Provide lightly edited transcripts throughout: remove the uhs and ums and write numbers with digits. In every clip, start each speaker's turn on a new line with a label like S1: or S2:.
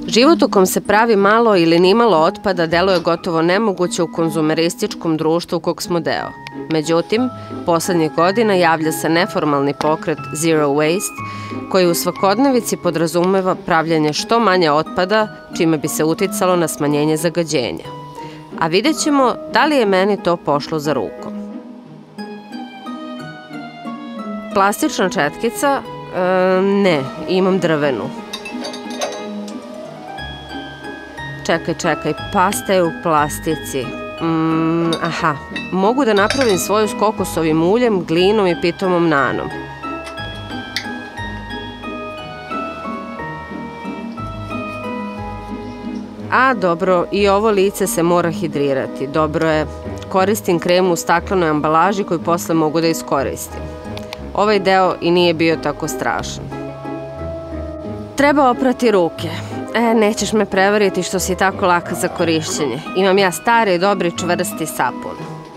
S1: Život u kom se pravi malo ili nimalo otpada deluje gotovo nemoguće u konzumerističkom društvu kog smo deo. Međutim, poslednjih godina javlja se neformalni pokret Zero Waste, koji u svakodnevici podrazumeva pravljanje što manje otpada, čime bi se uticalo na smanjenje zagađenja. A vidjet ćemo da li je meni to pošlo za rukom. Plastična četkica? Ne, imam drvenu. Čekaj, pasta je u plastici. Aha, mogu da napravim svoju s kokosovim uljem, glinom i pitomom nanom. A, dobro, i ovo lice se mora hidrirati. Dobro je, koristim kremu u staklenoj ambalaži koju posle mogu da iskoristim. Ovaj deo i nije bio tako strašan. Treba oprati ruke. Nećeš me prevariti što si tako laka za korišćenje. Imam ja stari, dobri, čvrsti sapun.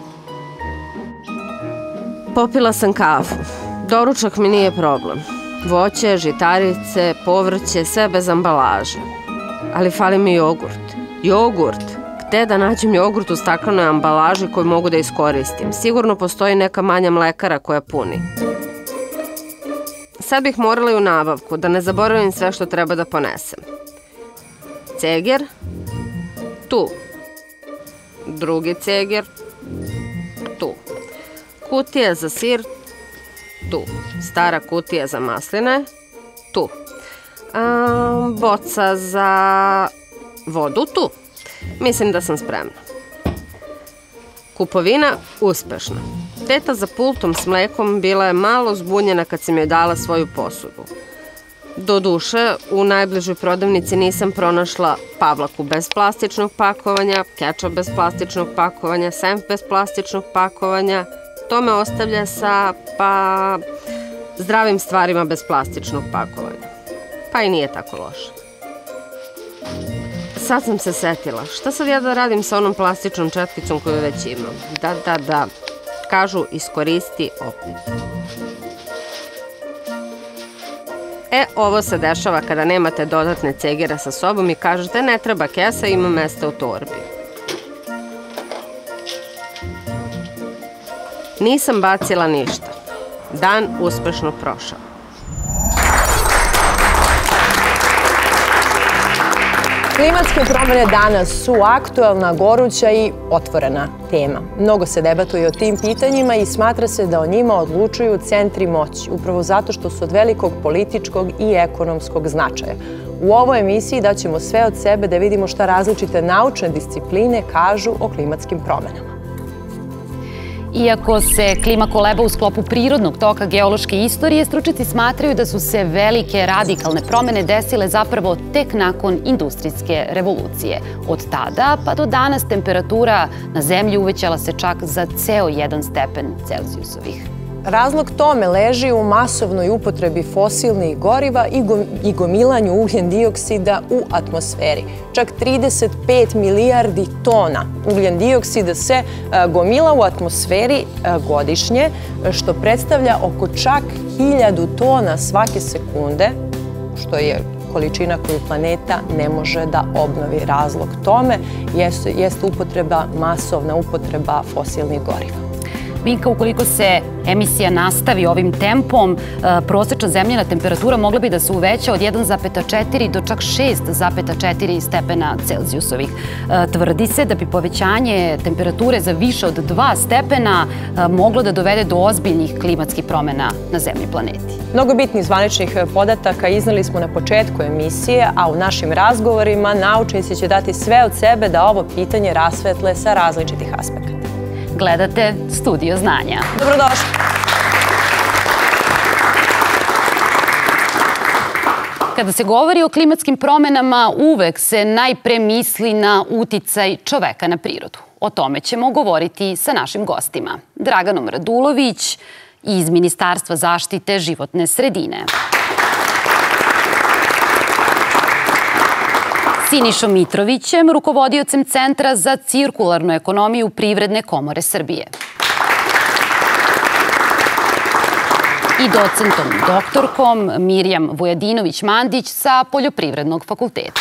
S1: Popila sam kafu. Doručak mi nije problem. Voće, žitarice, povrće, sve bez ambalaže. Ali fali mi jogurt. Jogurt! Gde da nađem jogurt u staklenoj ambalaži koju mogu da iskoristim? Sigurno postoji neka manja mlekara koja puni. Sad bih morala i u nabavku, da ne zaboravim sve što treba da ponesem. Ceger, tu. Drugi ceger, tu. Kutija za sir, tu. Stara kutija za masline, tu. Boca za vodu, tu. Mislim da sam spremna. Kupovina uspešna. Teta za pultom s mlekom bila je malo zbunjena kad sam joj dala svoju posudu. Doduše, u najbližoj prodavnici nisam pronašla pavlaku bez plastičnog pakovanja, kečap bez plastičnog pakovanja, senf bez plastičnog pakovanja. To me ostavlja sa, zdravim stvarima bez plastičnog pakovanja. Pa i nije tako loše. Sad sam se setila, šta sad ja da radim sa onom plastičnom četkicom koju već imam? Da. Kažu, iskoristi opet. Ovo se dešava kada nemate dodatne cegere sa sobom i kažete ne treba kesa, ima mesta u torbi. Nisam bacila ništa. Dan uspešno prošao.
S2: Klimatske promene danas su aktuelna, goruća i otvorena tema. Mnogo se debatuje o tim pitanjima i smatra se da o njima odlučuju centri moći, upravo zato što su od velikog političkog i ekonomskog značaja. U ovoj emisiji daćemo sve od sebe da vidimo šta različite naučne discipline kažu o klimatskim promenama.
S3: Iako se klima koleba u sklopu prirodnog toka geološke istorije, stručnjaci smatraju da su se velike radikalne promene desile zapravo tek nakon industrijske revolucije. Od tada pa do danas temperatura na Zemlji uvećala se čak za ceo 1 stepen Celzijusovih.
S2: Razlog tome leži u masovnoj upotrebi fosilnih goriva i gomilanju ugljen dioksida u atmosferi. Čak 35 milijardi tona ugljen dioksida se gomila u atmosferi godišnje, što predstavlja oko čak 1000 tona svake sekunde, što je količina koju planeta ne može da obnovi. Razlog tome jeste masovna upotreba fosilnih goriva.
S3: Minka, ukoliko se emisija nastavi ovim tempom, prosečna zemljina temperatura mogla bi da se uveća od 1,4 do čak 6,4 stepena Celzijusovih. Tvrdi se da bi povećanje temperature za više od 2 stepena moglo da dovede do ozbiljnih klimatskih promena na Zemlji planeti.
S2: Mnogo bitnih zvaničnih podataka iznali smo na početku emisije, a u našim razgovorima naučnici će dati sve od sebe da ovo pitanje rasvetle sa različitih aspekata.
S3: Gledate Studio znanja.
S2: Dobrodošli.
S3: Kada se govori o klimatskim promenama, uvek se najpre misli na uticaj čoveka na prirodu. O tome ćemo govoriti sa našim gostima. Draganom Radulović iz Ministarstva zaštite životne sredine. Sinišom Mitrovićem, rukovodiocem Centra za cirkularnu ekonomiju Privredne komore Srbije. i docentom doktorkom Mirjam Vujadinović-Mandić sa Poljoprivrednog fakulteta.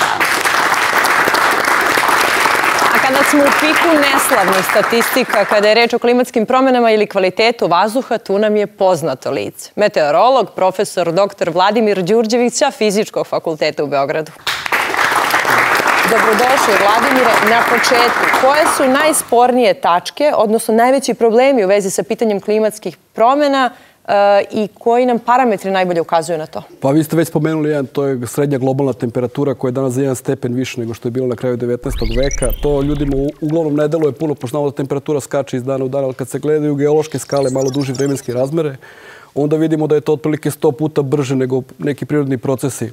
S2: Kada smo u piku neslavnih statistika, kada je reč o klimatskim promenama ili kvalitetu vazduha, tu nam je poznato lice. Meteorolog, profesor dr. Vladimir Đurđević sa Fizičkog fakulteta u Beogradu. Dobrodošli, Vladimire. Na početku, koje su najspornije tačke, odnosno najveći problemi u vezi sa pitanjem klimatskih promena i koji nam parametri najbolje ukazuju na to?
S4: Pa vi ste već spomenuli jedan, to je srednja globalna temperatura koja je danas za 1 stepen više nego što je bilo na kraju 19. veka. To ljudima uglavnom ne deluje puno, pošto znamo da temperatura skače iz dana u dan, ali kad se gledaju geološke skale, malo duži vremenski razmere, onda vidimo da je to otprilike 100 puta brže nego neki prirodni procesi.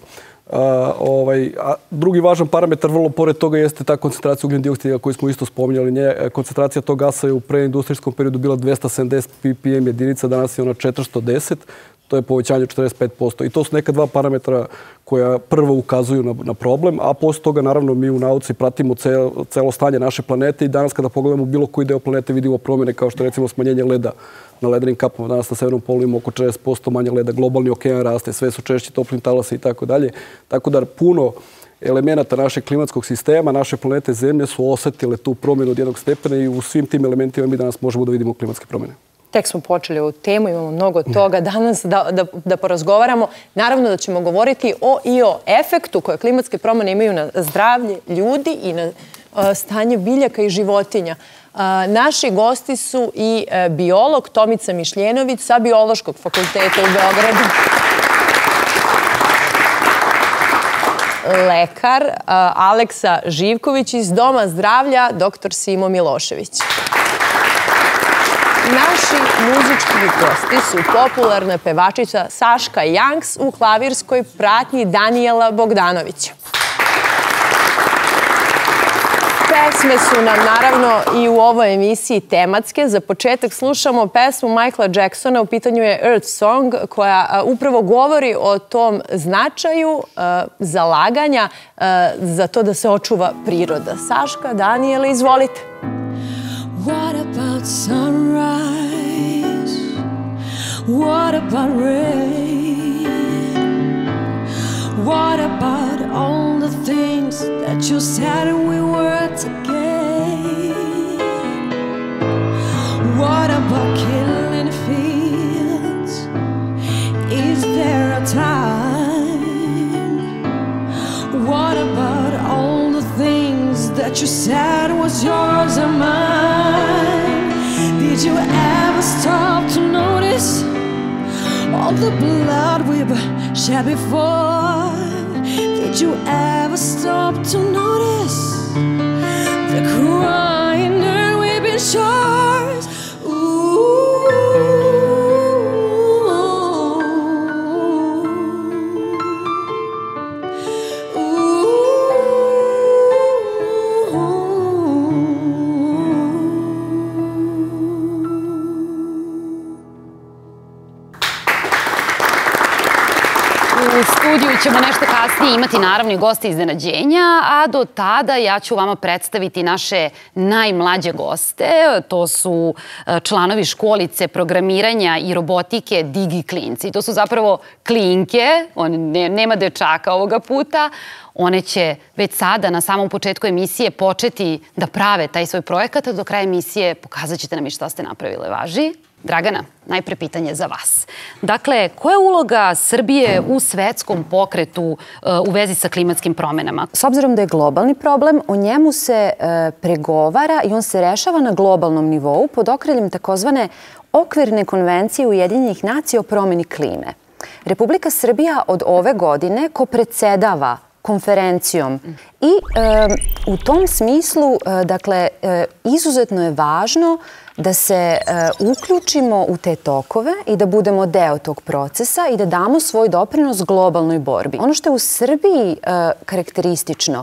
S4: Drugi važan parametar, vrlo pored toga, jeste ta koncentracija ugljen dioksida koju smo isto spominjali. Koncentracija tog gasa je u preindustrijskom periodu bila 270 ppm jedinica, danas je ona 410. To je povećanje 45%. I to su neka dva parametra koja prvo ukazuju na problem, a posle toga, naravno, mi u nauci pratimo celo stanje naše planete i danas kada pogledamo bilo koji deo planete vidimo promjene kao što recimo smanjenje leda na ledenim kapama. Danas na severnom polu ima oko 40% manje leda, globalni okean raste, sve su češći toplim talasi i tako dalje. Tako da puno elemenata našeg klimatskog sistema, naše planete Zemlje su osetile tu promjenu od 1 stepena i u svim tim elementima mi danas možemo da vidimo klimatske promjene.
S2: Tek smo počeli ovu temu, imamo mnogo toga danas da porazgovaramo. Naravno da ćemo govoriti i o efektu koje klimatske promjene imaju na zdravlje ljudi i na stanje biljaka i životinja. Naši gosti su i biolog Tomica Mišljenović sa Biološkog fakulteta u Beogradu, lekar Aleksa Živković iz Doma zdravlja dr. Simo Milošević. Naši muzički gosti su popularna pevačica Saška Janks u klavirskoj pratnji Danijela Bogdanovića. Pesme su nam naravno i u ovoj emisiji tematske. Za početak slušamo pesmu Michaela Jacksona, u pitanju je Earth Song, koja upravo govori o tom značaju zalaganja za to da se očuva priroda. Saška, Danijela, izvolite.
S5: What about sunrise? What about rain? What about all the things that you said we were together? What about killing fields? Is there a time? What about all the things that you said was yours and mine? Did you ever stop to notice all the blood we've shed before? Did you ever stop to notice the crying earth we've been shores?
S3: U studiju ćemo nešto kasnije imati naravno i goste iznenađenja, a do tada ja ću vama predstaviti naše najmlađe goste. To su članovi školice programiranja i robotike Digi Klinci. To su zapravo klinke, nema dečaka ovoga puta. One će već sada na samom početku emisije početi da prave taj svoj projekat, a do kraja emisije pokazat ćete nam i šta ste napravile. Važi? Dragana, najpre pitanje za vas. Dakle, koja je uloga Srbije u svetskom pokretu u vezi sa klimatskim promenama?
S6: S obzirom da je globalni problem, o njemu se pregovara i on se rešava na globalnom nivou pod okriljem takozvane okvirne konvencije Ujedinjenih nacija o promeni klime. Republika Srbija od ove godine kopredsedava konferencijom i u tom smislu, dakle, izuzetno je važno da se uključimo u te tokove i da budemo deo tog procesa i da damo svoj doprinos globalnoj borbi. Ono što je u Srbiji karakteristično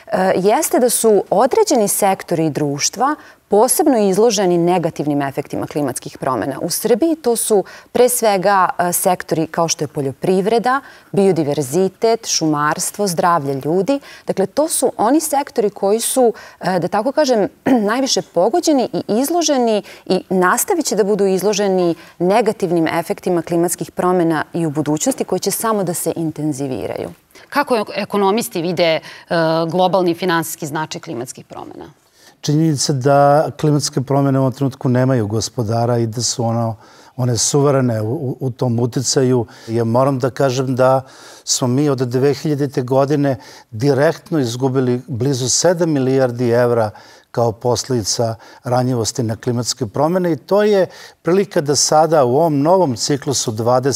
S6: jeste da su određeni sektori i društva posebno izloženi negativnim efektima klimatskih promjena. U Srbiji to su pre svega sektori kao što je poljoprivreda, biodiverzitet, šumarstvo, zdravlje ljudi. Dakle, to su oni sektori koji su, da tako kažem, najviše pogođeni i izloženi i nastavit će da budu izloženi negativnim efektima klimatskih promjena i u budućnosti koji će samo da se intenziviraju.
S3: Kako ekonomisti vide globalni finansijski značaj klimatskih promjena?
S7: Činjenica da klimatske promjene u ovom trenutku nemaju gospodara i da su one suverene u tom uticaju. Ja moram da kažem da smo mi od 2000. godine direktno izgubili blizu 7 milijardi evra kao posljedica ranjivosti na klimatske promjene i to je prilika da sada u ovom novom ciklusu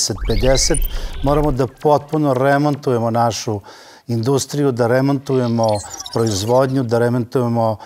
S7: 2050 moramo da potpuno remontujemo našu industriju, da remontujemo proizvodnju, da remontujemo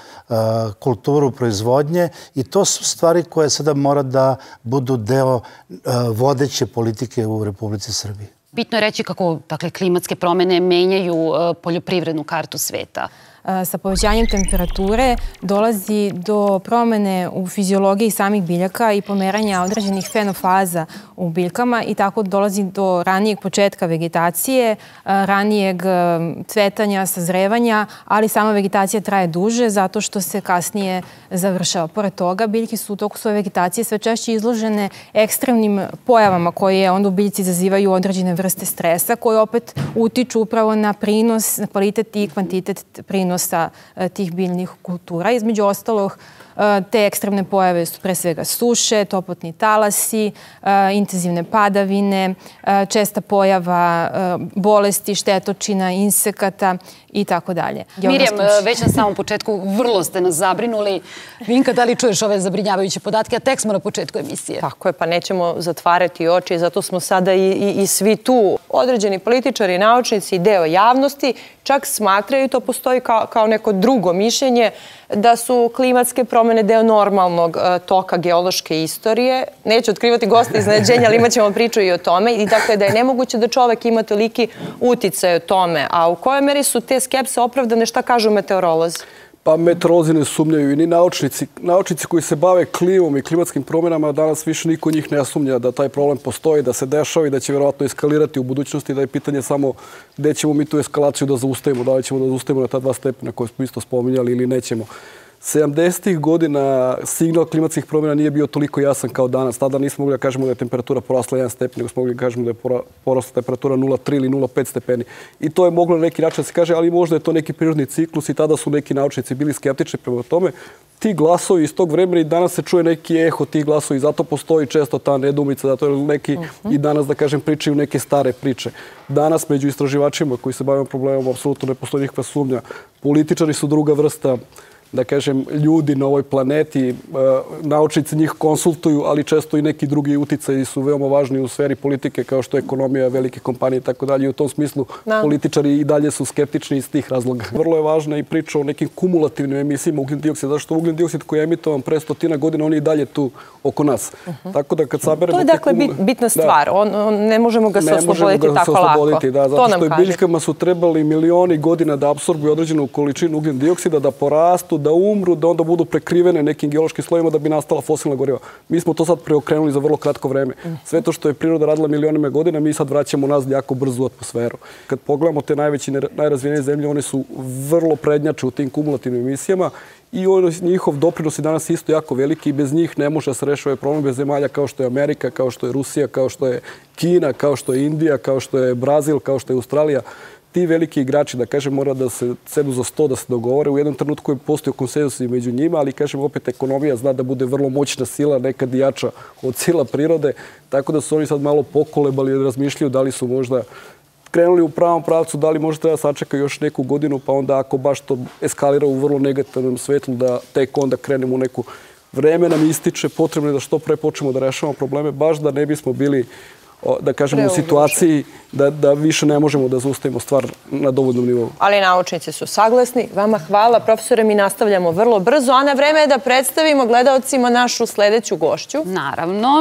S7: kulturu proizvodnje i to su stvari koje sada mora da budu deo vodeće politike u Republici Srbiji.
S3: Bitno je reći kako klimatske promjene menjaju poljoprivrednu kartu sveta.
S8: Sa povećanjem temperature dolazi do promjene u fiziologiji samih biljaka i pomeranja određenih fenofaza u biljkama i tako dolazi do ranijeg početka vegetacije, ranijeg cvetanja, sazrevanja, ali sama vegetacija traje duže zato što se kasnije završava. Pored toga, biljke su u toku svoje vegetacije sve češće izložene ekstremnim pojavama koje onda u biljci izazivaju određene vrste stresa koje opet utiču upravo na prinos, na kvalitet i kvantitet prinosa tih biljnih kultura. Između ostalog, te ekstremne pojave su pre svega suše, toplotni talasi, intenzivne padavine, česta pojava bolesti, štetočina, insekata i tako dalje.
S3: Mirjam, već na samom početku vrlo ste nas zabrinuli. Vinka, da li čuješ ove zabrinjavajuće podatke, a tek smo na početku emisije?
S2: Tako je, pa nećemo zatvarati oči, zato smo sada i svi tu. Određeni političari, naučnici i deo javnosti čak smatraju, to postoji kao neko drugo mišljenje, da su klimatske promjene deo normalnog toka geološke istorije. Neću otkrivati goste iznenađenja, ali imat ćemo priču i o tome. I dakle, da je nemoguće da čovek ima toliki uticaj o tome. A u kojoj meri su te skepse opravdane, šta kažu meteorolozi?
S4: Pa meteorolozi ne sumnjaju i ni naučnici. Naučnici koji se bave klimom i klimatskim promjenama, danas više niko njih ne sumnja da taj problem postoji, da se dešava i da će vjerovatno eskalirati u budućnosti, da je pitanje samo gde ćemo mi tu eskalaciju da zaustavimo, da li ćemo da zaustavimo na ta 2 stepena koje smo isto spominjali ili nećemo. 70. godina signal klimatskih promjena nije bio toliko jasan kao danas. Tada nismo mogli da kažemo da je temperatura porasla 1 stepen, nego smo mogli da kažemo da je porasla temperatura 0,3 ili 0,5 stepeni. I to je moglo na neki način da se kaže, ali možda je to neki prirodni ciklus i tada su neki naučnici bili skeptični prema tome. Ti glasovi iz tog vremena i danas se čuje neki eho tih glasova i zato postoji često ta nedoumica, zato je neki i danas, da kažem, pričaju neke stare priče. Danas među istraživačima koji se bavimo problemom apsolutno ne postoji nikakva sumnja. Političari su druga vrsta, da kažem, ljudi na ovoj planeti, naučnici njih konsultuju, ali često i neki drugi uticaji su veoma važni u sferi politike, kao što je ekonomija, velike kompanije i tako dalje. I u tom smislu političari i dalje su skeptični iz tih razloga. Vrlo je važna i priča o nekim kumulativnim emisijama ugljen dioksida, zato što ugljen dioksid koji je emitovan pre 100 godina, on je i dalje tu oko nas. Tako da kad saberemo...
S2: To je dakle bitna stvar. Ne možemo ga se osloboditi tako lako.
S4: Zato što biljkama su trebali milioni godina da apsorbuju određenu količinu ugljen dioksida, da porastu, da umru, da onda budu prekrivene nekim geološkim slojima da bi nastala fosilna goriva. Mi smo to sad preokrenuli za vrlo kratko vreme. Sve to što je priroda radila milionima godina, mi sad vraćamo nazad jako brzo u atmosferu. Kad pogledamo te najrazvijenije zemlje, one su vrlo prednjače u tim kumulativnim emisijama i njihov doprinos je danas isto jako veliki i bez njih ne može da se reši ovaj problem, bez zemalja kao što je Amerika, kao što je Rusija, kao što je Kina, kao što je Indija, kao što je Brazil, kao što je Australija. Ti veliki igrači, da kažem, mora da se sedu za sto, da se dogovore. U jednom trenutku je postao konsenzus i među njima, ali kažem, opet ekonomija zna da bude vrlo moćna sila, nekad jača od sila prirode, tako da su oni sad malo pokolebali i razmišljaju da li su možda krenuli u pravom pravcu, da li možda treba sačekati još neku godinu, pa onda ako baš to eskalira u vrlo negativnom svetlu, da tek onda krenemo u neku vreme nam ističe, potrebno je da što pre počnemo da rešavamo probleme, baš da ne bismo bili, da kažemo, u situaciji da više ne možemo da zaustavimo stvar na dovoljnom nivou.
S2: Ali naučnici su saglasni. Vama hvala, profesore, mi nastavljamo vrlo brzo, a na vreme je da predstavimo gledaocima našu sledeću gošću.
S3: Naravno.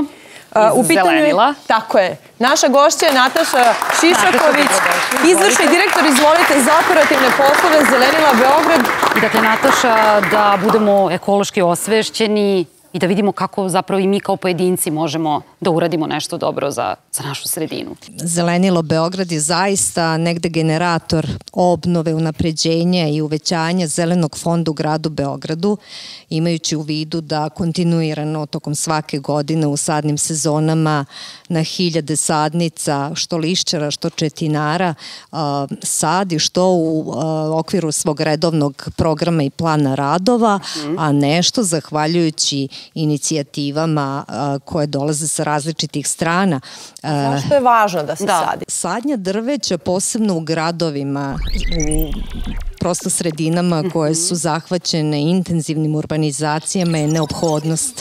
S3: Zelenila.
S2: Tako je. Naša gošća je Nataša Šišaković, izvršni direktor, izvolite, za operativne poslove Zelenila Beograd.
S3: I dakle, Nataša, da budemo ekološki osvešćeni i da vidimo kako zapravo i mi kao pojedinci možemo da uradimo nešto dobro za našu sredinu.
S9: Zelenilo Beograd je zaista negde generator obnove, unapređenja i uvećanja zelenog fonda u gradu Beogradu, imajući u vidu da kontinuirano tokom svake godine u sadnim sezonama na hiljade sadnica, što lišćara, što četinara, sadi što u okviru svog redovnog programa i plana radova, a nešto zahvaljujući inicijativama koje dolaze sa različitih strana.
S2: Zašto je važno da se sadi?
S9: Sadnja drveća, posebno u gradovima, u prosto sredinama koje su zahvaćene intenzivnim urbanizacijama, je neophodnost.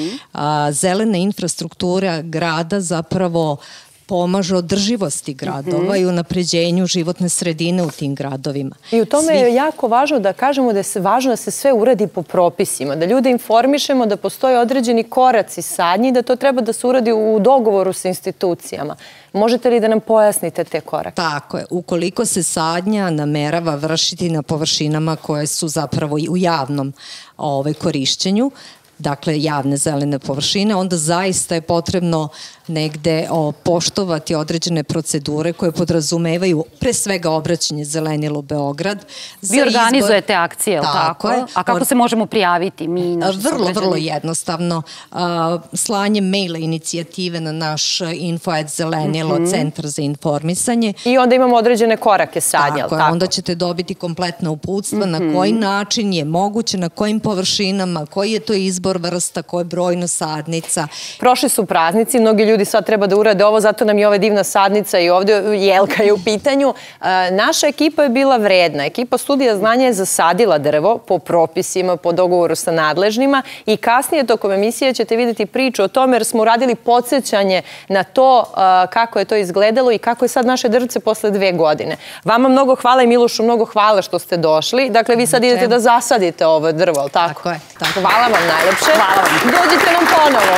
S9: Zelena infrastruktura grada zapravo pomaže održivosti gradova i unapređenju životne sredine u tim gradovima.
S2: I u tome je jako važno da kažemo da je važno da se sve uradi po propisima, da ljude informišemo da postoje određeni koraci sadnji i da to treba da se uradi u dogovoru sa institucijama. Možete li da nam pojasnite te korake?
S9: Tako je. Ukoliko se sadnja namerava vršiti na površinama koje su zapravo u javnom korišćenju, dakle javne zelene površine, onda zaista je potrebno negde poštovati određene procedure koje podrazumevaju pre svega obraćanje Zelenilo Beograd.
S3: Vi organizujete akcije, ili tako? A kako se možemo prijaviti mi i naši sugrađani?
S9: Vrlo jednostavno. Slanjem maila inicijative na naš info@zelenilo, centar za informisanje.
S2: I onda imamo određene korake sadnje,
S9: tako je, onda ćete dobiti kompletna uputstva na koji način je moguće, na kojim površinama, koji je to izbor vrsta, koje je brojno sadnica.
S2: Prošli su praznici, mnogi ljudi sad treba da urade ovo, zato nam je ova divna sadnica i ovdje Jelka je u pitanju. Naša ekipa je bila vredna. Ekipa Studija znanja je zasadila drvo po propisima, po dogovoru sa nadležnima i kasnije tokom emisije ćete vidjeti priču o tome jer smo uradili podsjećanje na to kako je to izgledalo i kako je sad naše drvce posle 2 godine. Vama mnogo hvala i Milošu mnogo hvala što ste došli. Dakle, vi sad idete da zasadite ovo drvo, ali tako?
S9: Tako je.
S2: Hvala vam najlepše.
S3: Hvala vam.
S2: Dođite nam ponovo.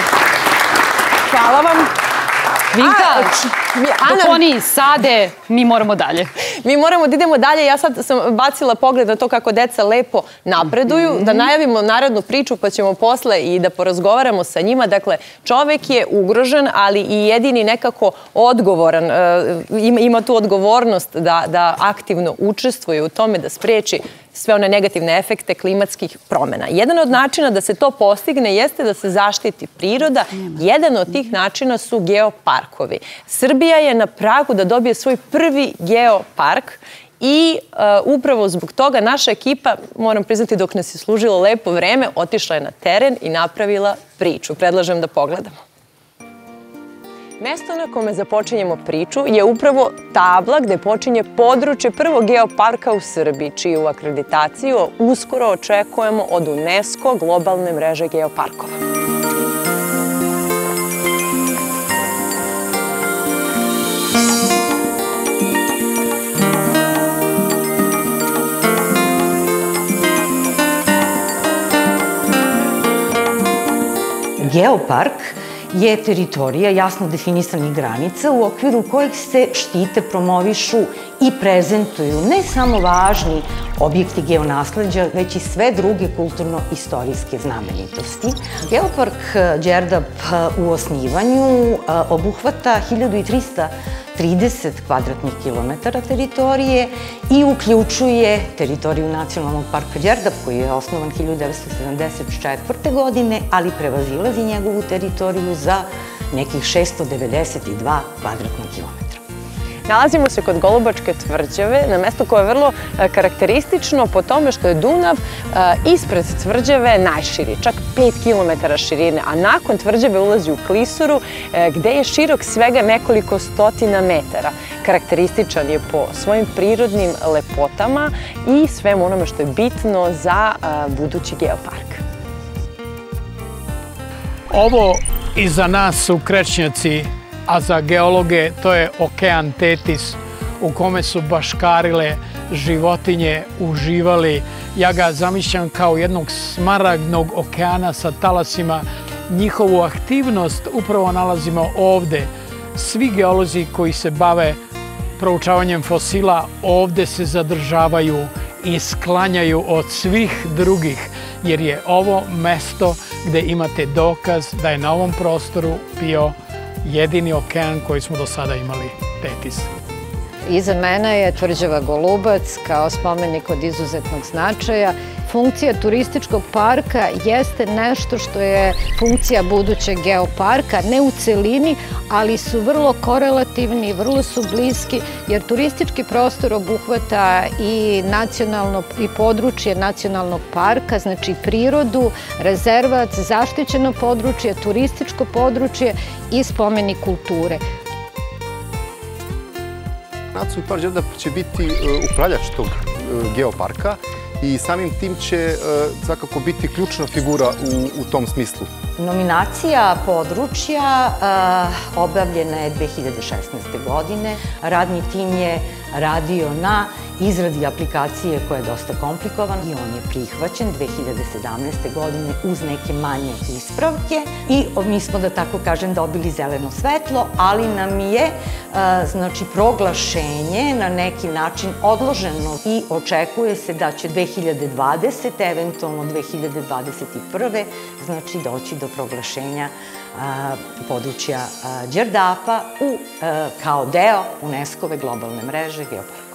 S2: Hvala vam.
S3: Vinka, dok oni sade, mi moramo dalje.
S2: Mi moramo da idemo dalje. Ja sad sam bacila pogled na to kako deca lepo napreduju. Da najavimo narednu priču pa ćemo posle i da porazgovaramo sa njima. Dakle, čovek je ugrožen, ali i jedini nekako odgovoran. Ima tu odgovornost da aktivno učestvuje u tome da spreči sve one negativne efekte klimatskih promjena. Jedan od načina da se to postigne jeste da se zaštiti priroda. Jedan od tih načina su geoparkovi. Srbija je na pragu da dobije svoj prvi geopark i upravo zbog toga naša ekipa, moram priznati dok nas je služilo lepo vreme, otišla je na teren i napravila priču. Predlažem da pogledamo. Mesto na kome započinjemo priču je upravo tabla gde počinje područje prvog geoparka u Srbiji, čiju akreditaciju uskoro očekujemo od UNESCO globalne mreže geoparkova.
S10: Geopark je teritorija jasno definisanih granica u okviru kojih se štite, promovišu i prezentuju ne samo važni objekti geonasleđa, već i sve druge kulturno-istorijske znamenitosti. Geopark Đerdap u osnivanju obuhvata 1330 kvadratnih kilometara teritorije i uključuje teritoriju Nacionalnog parka Đerdap, koji je osnovan 1974. godine, ali prevazilazi njegovu teritoriju za nekih 692 kvadratna kilometra.
S2: Nalazimo se kod Golubačke tvrđave, na mesto koje je vrlo karakteristično po tome što je Dunav ispred tvrđave najširi, čak 5 km širine, a nakon tvrđave ulazi u klisuru gde je širok svega nekoliko stotina metara. Karakterističan je po svojim prirodnim lepotama i svemu onome što je bitno za budući geopark.
S11: Ovo iza nas su Krečnjaci, a za geologe to je okean Tetis u kome su baškarile životinje, uživali. Ja ga zamišljam kao jednog smaragdnog okeana sa talasima njihovu aktivnost upravo nalazimo ovde. Svi geolozi koji se bave proučavanjem fosila ovde se zadržavaju i sklanjaju od svih drugih, jer je ovo mesto gde imate dokaz da je na ovom prostoru bio jedini okean koji smo do sada imali, Tetis.
S12: Iza mene je tvrđava Golubac kao spomenik od izuzetnog značaja. Funkcija turističkog parka jeste nešto što je funkcija budućeg geoparka, ne u celini, ali su vrlo korelativni, vrlo su bliski, jer turistički prostor obuhvata i područje nacionalnog parka, znači prirodu, rezervat, zaštićeno područje, turističko područje i spomenik kulture.
S13: Nacionalni park Đerdap će biti upravljač tog geoparka i samim tim će svakako biti ključna figura u tom smislu.
S10: Nominacija područja obavljena je 2016. godine. Radni tim je radio na izradi aplikacije koja je dosta komplikovan i on je prihvaćen 2017. godine uz neke manje ispravke i mi smo, da tako kažem, dobili zeleno svetlo, ali nam je proglašenje na neki način odloženo i očekuje se da će 2020. eventualno 2021. znači doći do proglašenja područja Đerdapa kao deo UNESCO-ve globalne mreže geoparkova.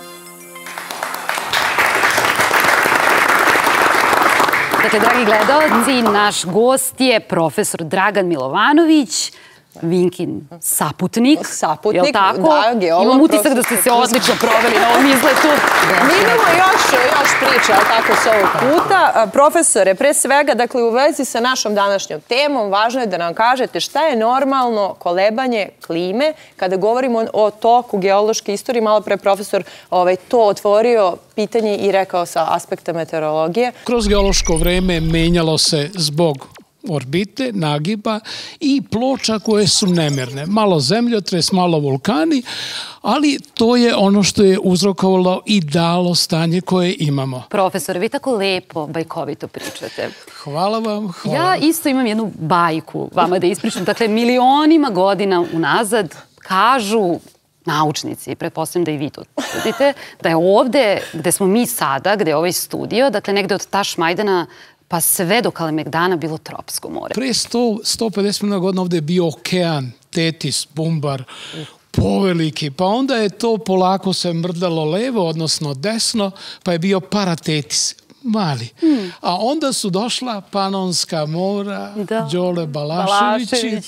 S3: Dakle, dragi gledalci, naš gost je profesor Dragan Milovanović, Vinkin saputnik.
S2: Saputnik,
S3: da, geolog. Imam utisak da ste se odlično proveli na ovom izletu.
S2: Mi imamo još priča, tako s ovog puta. Profesore, pre svega, dakle, u vezi sa našom današnjom temom, važno je da nam kažete šta je normalno kolebanje klime kada govorimo o toku geološke istorije. Malo pre profesor to otvorio pitanje i rekao sa aspekta meteorologije.
S11: Kroz geološko vreme menjalo se zbog orbite, nagiba i ploča koje su nemerne. Malo zemljotres, malo vulkani, ali to je ono što je uzrokovalo i dalo stanje koje imamo.
S3: Profesor, vi tako lepo, bajkovito pričate.
S11: Hvala vam.
S3: Ja isto imam jednu bajku vama da ispričam. Dakle, milionima godina unazad kažu naučnici, pretpostavljam da i vi to tvrdite, da je ovde, gde smo mi sada, gde je ovaj studio, dakle negde od Tašmajdana pa sve do Kalemegdana bilo tropsko more.
S11: Pre 150 miliona godina ovde je bio okean, Tetis, Bumbar, poveliki, pa onda je to polako se mrdalo levo, odnosno desno, pa je bio Paratetis, mali. A onda su došla Panonska mora, Đole Balaševići.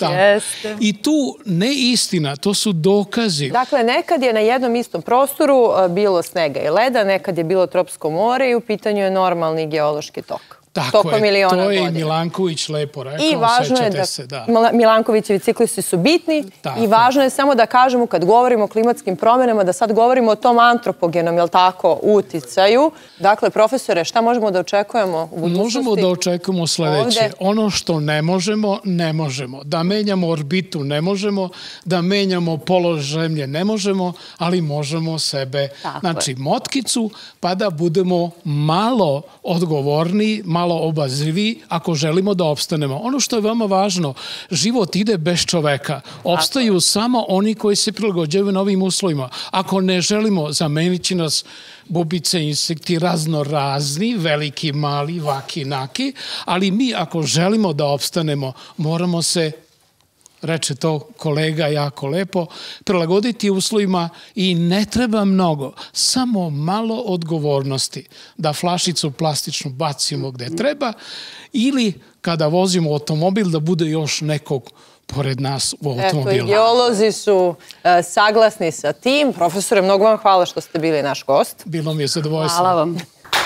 S11: I tu ne istina, to su dokazi.
S2: Dakle, nekad je na jednom istom prostoru bilo snega i leda, nekad je bilo tropsko more i u pitanju je normalni geološki tok.
S11: Tako je, to je i Milanković lepo rekao, sećate se, da.
S2: Milankovićevi ciklusi su bitni i važno je samo da kažemo kad govorimo o klimatskim promjenama da sad govorimo o tom antropogenom, jel tako, uticaju. Dakle, profesore, šta možemo da očekujemo u budućnosti?
S11: Možemo da očekujemo sledeće. Ono što ne možemo, ne možemo. Da menjamo orbitu ne možemo, da menjamo položaj zemlje ne možemo, ali možemo sebe, znači motkicu, pa da budemo malo odgovorni, malo obazrivi ako želimo da opstanemo. Ono što je veoma važno, život ide bez čoveka. Opstaju samo oni koji se prilagođavaju novim uslovima. Ako ne želimo, zamenit će nas bubice, insekti, raznorazni, veliki, mali, vaki, naki, ali mi ako želimo da opstanemo, moramo se, reče to kolega jako lepo, prilagoditi uslovima i ne treba mnogo, samo malo odgovornosti da flašicu plastičnu bacimo gde treba ili kada vozimo automobil da bude još nekog pored nas u automobilu.
S2: Eto, i geolozi su saglasni sa tim. Profesore, mnogo vam hvala što ste bili naš gost.
S11: Bilo mi je zadovoljstvo.
S3: Hvala vam.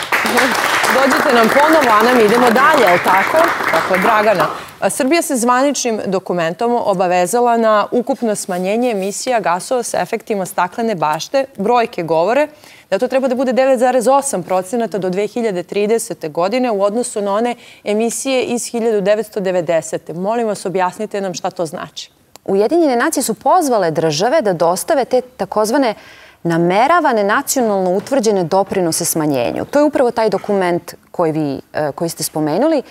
S2: Dođite nam ponovo, a nam idemo dalje, je li tako? Dakle, Dragana, Srbija se zvaničnim dokumentom obavezala na ukupno smanjenje emisija gasova sa efektima staklene bašte. Brojke govore da to treba da bude 9,8% do 2030. godine u odnosu na one emisije iz 1990. Molim vas, objasnite nam šta to znači.
S6: Ujedinjene nacije su pozvale države da dostave te takozvane nameravane nacionalno utvrđene doprinose smanjenju. To je upravo taj dokument koji ste spomenuli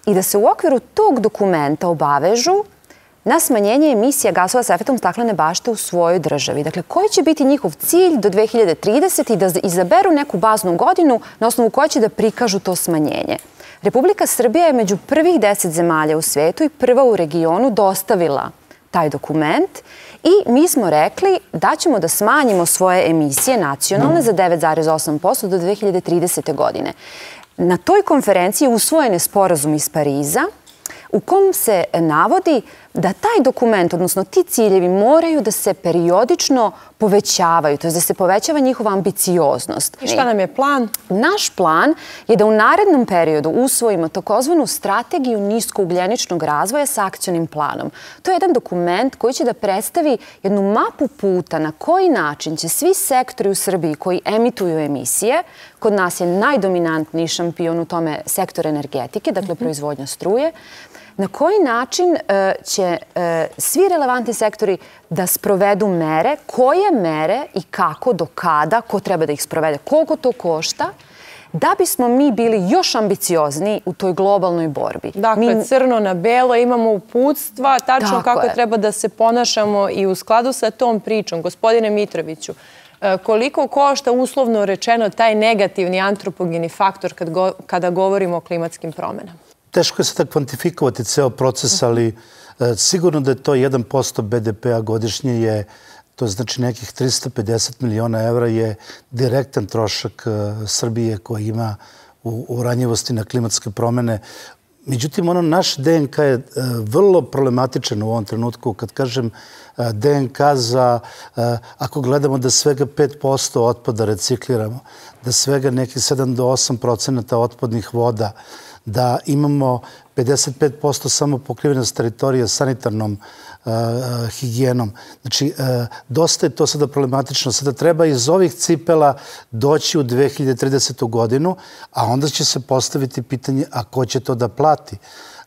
S6: i da se u okviru tog dokumenta obavežu na smanjenje emisija gasova sa efektom staklene bašte u svojoj državi. Dakle, koji će biti njihov cilj do 2030 i da izaberu neku baznu godinu na osnovu koje će da prikažu to smanjenje. Republika Srbija je među prvih 10 zemalja u svetu i prva u regionu dostavila taj dokument i mi smo rekli da ćemo da smanjimo svoje emisije nacionalne za 9,8% do 2030. godine. Na toj konferenciji usvojen je sporazum iz Pariza u kom se navodi da taj dokument, odnosno ti ciljevi, moraju da se periodično povećavaju, to je da se povećava njihova ambicioznost.
S2: I šta nam je plan?
S6: Naš plan je da u narednom periodu usvojimo takozvanu strategiju niskougljeničnog razvoja sa akcionim planom. To je jedan dokument koji će da predstavi jednu mapu puta na koji način će svi sektori u Srbiji koji emituju emisije, kod nas je najdominantniji šampion u tome sektor energetike, dakle proizvodnja struje, na koji način će svi relevantni sektori da sprovedu mere, koje mere i kako, do kada, ko treba da ih sprovede, koliko to košta, da bismo mi bili još ambiciozniji u toj globalnoj borbi.
S2: Dakle, crno na belo imamo uputstva, tačno kako treba da se ponašamo i u skladu sa tom pričom. Gospodine Mitroviću, koliko košta uslovno rečeno taj negativni antropogeni faktor kada govorimo o klimatskim promenama?
S7: Teško je sada kvantifikovati ceo proces, ali sigurno da je to 1% BDP-a godišnje je, to znači nekih 350 miliona evra je direktan trošak Srbije koji ima u ranjivosti na klimatske promene. Međutim, naš DNK je vrlo problematičan u ovom trenutku. Kad kažem DNK ako gledamo da svega 5% otpada recikliramo, da svega nekih 7 do 8% otpadnih voda, da imamo 55% samo pokrivenost teritorije sanitarnom higijenom. Znači, dosta je to sada problematično. Sada treba iz ovih cipela doći u 2030. godinu, a onda će se postaviti pitanje a ko će to da plati.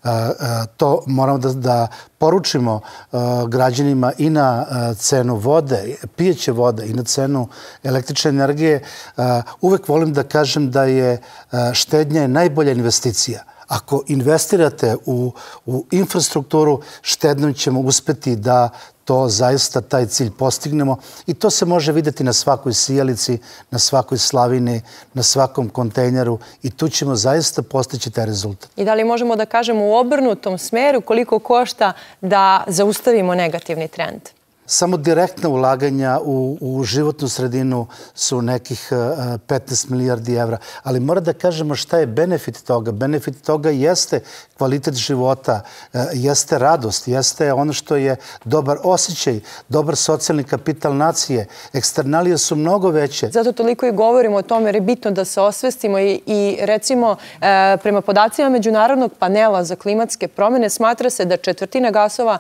S7: To moramo da poručimo građanima i na cenu vode, pijeće vode i na cenu električne energije. Uvek volim da kažem da je štednja najbolja investicija. Ako investirate u infrastrukturu, štednjom ćemo uspeti da to zaista taj cilj postignemo i to se može vidjeti na svakoj sijalici, na svakoj slavini, na svakom kontejneru i tu ćemo zaista postići taj rezultat.
S2: I da li možemo da kažemo u obrnutom smeru koliko košta da zaustavimo negativni trend?
S7: Samo direktna ulaganja u životnu sredinu su nekih 15 milijardi evra. Ali mora da kažemo šta je benefit toga. Benefit toga jeste kvalitet života, jeste radost, jeste ono što je dobar osjećaj, dobar socijalni kapital nacije. Eksternalije su mnogo veće.
S2: Zato toliko i govorimo o tome jer je bitno da se osvestimo i recimo prema podacima Međunarodnog panela za klimatske promjene smatra se da četvrtina gasova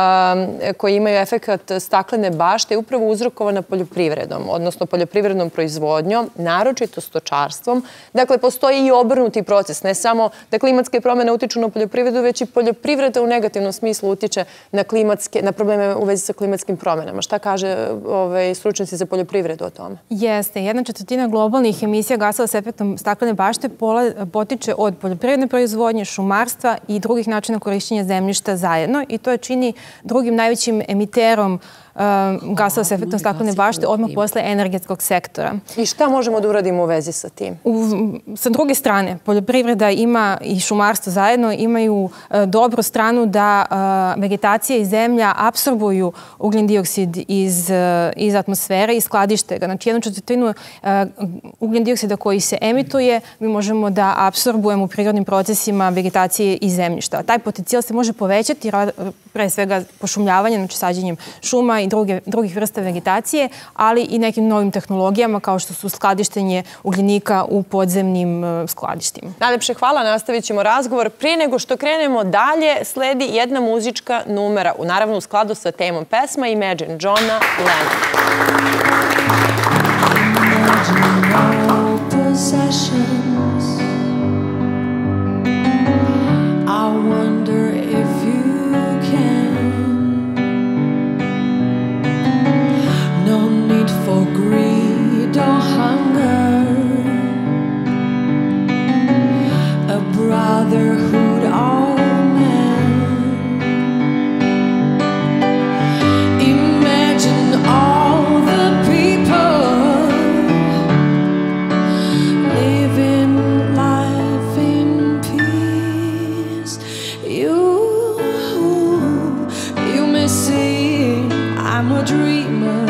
S2: koji imaju efekat staklene bašte je upravo uzrokovana poljoprivredom, odnosno poljoprivrednom proizvodnjom, naročito stočarstvom. Dakle, postoji i obrnuti proces. Ne samo da klimatske promjene utiču na poljoprivredu, već i poljoprivreda u negativnom smislu utiče na probleme u vezi sa klimatskim promjenama. Šta kaže stručnjaci za poljoprivredu o tome?
S8: Jeste. 1/4 globalnih emisija gasova sa efektom staklene bašte potiče od poljoprivredne proizvodnje, šumarstva i drugih načina korišćenja zemljišta zajedno i to je čini drugim najvećim emiterom gasova sa efektom staklene bašte odmah posle energetskog sektora.
S2: I šta možemo da uradimo u vezi sa tim?
S8: Sa druge strane, poljoprivreda ima i šumarstvo zajedno imaju dobru stranu da vegetacija i zemlja apsorbuju ugljen dioksid iz atmosfere i skladište ga. Znači, 1/4 ugljen dioksida koji se emituje mi možemo da apsorbujemo u prirodnim procesima vegetacije i zemljišta. Taj potencijal se može povećati pre svega pošumljavanjem, znači sađenjem šuma i drugih vrsta vegetacije, ali i nekim novim tehnologijama kao što su skladištenje ugljenika u podzemnim skladištima.
S2: Najlepše hvala, nastavit ćemo razgovor. Prije nego što krenemo dalje, sledi jedna muzička numera, naravno u skladu sa temom pesma Imagine Johna Lennona.
S5: Brotherhood a dreamer,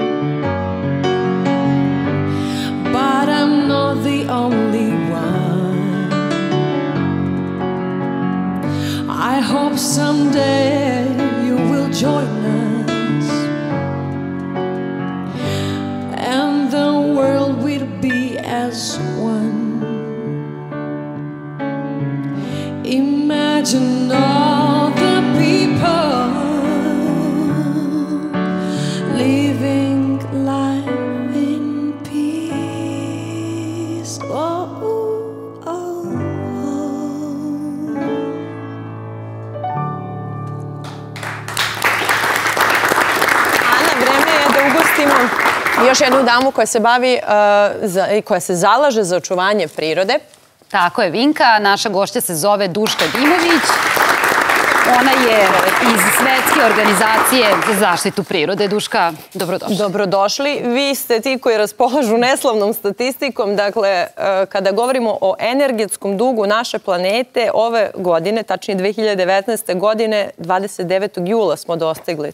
S5: but I'm not the only one. I hope someday you will join us, and the world will be as one. Imagine all the people living life in peace. Oh, oh, oh.
S2: Ana, vreme je da ugostimo još jednu damu koja se bavi i koja se zalaže za očuvanje prirode.
S3: Tako je, Vinka. Naša gošća se zove Duška Dimović. Ona je iz Svetske organizacije za zaštitu prirode. Duška, dobrodošli.
S2: Dobrodošli. Vi ste ti koji raspolažu neslavnom statistikom. Dakle, kada govorimo o energetskom dugu naše planete, ove godine, tačnije 2019. godine, 29. jula smo dostigli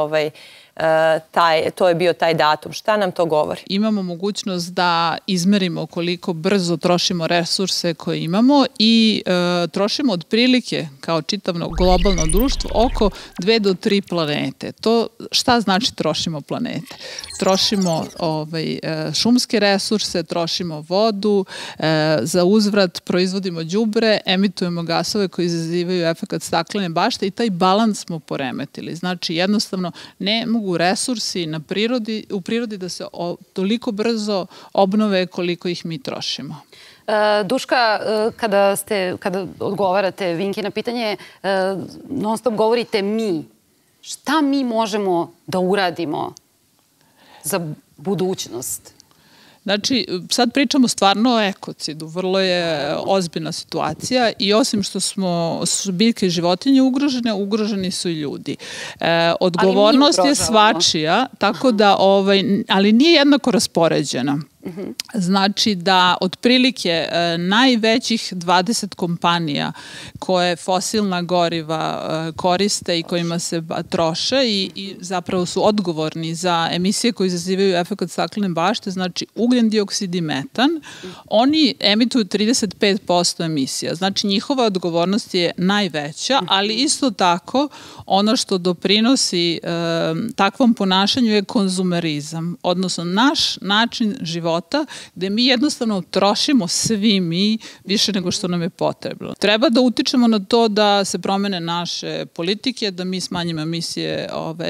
S2: to je bio taj datum. Šta nam to govori?
S14: Imamo mogućnost da izmerimo koliko brzo trošimo resurse koje imamo i trošimo otprilike kao čitavno globalno društvo oko 2 do 3 planete. To šta znači trošimo planete? Trošimo šumske resurse, trošimo vodu, za uzvrat proizvodimo đubre, emitujemo gasove koji izazivaju efekat staklene bašte i taj balans smo poremetili. Znači jednostavno ne mogu resursi u prirodi da se toliko brzo obnove koliko ih mi trošimo.
S3: Duška, kada odgovarate Vinki na pitanje, non stop govorite mi. Šta mi možemo da uradimo za budućnost?
S14: Znači, sad pričamo stvarno o ekocidu. Vrlo je ozbiljna situacija i osim što su biljke i životinje ugrožene, ugroženi su i ljudi. Odgovornost je svačija, tako da, ali nije jednako raspoređena. Znači da otprilike najvećih 20 kompanija koje fosilna goriva koriste i kojima se troše i zapravo su odgovorni za emisije koje izazivaju efekat staklene bašte, znači ugljen dioksid i metan, oni emituju 35% emisija. Znači njihova odgovornost je najveća, ali isto tako ono što doprinosi takvom ponašanju je konzumerizam, odnosno naš način života gde mi jednostavno trošimo svi mi više nego što nam je potrebno. Treba da utičemo na to da se promene naše politike, da mi smanjimo emisije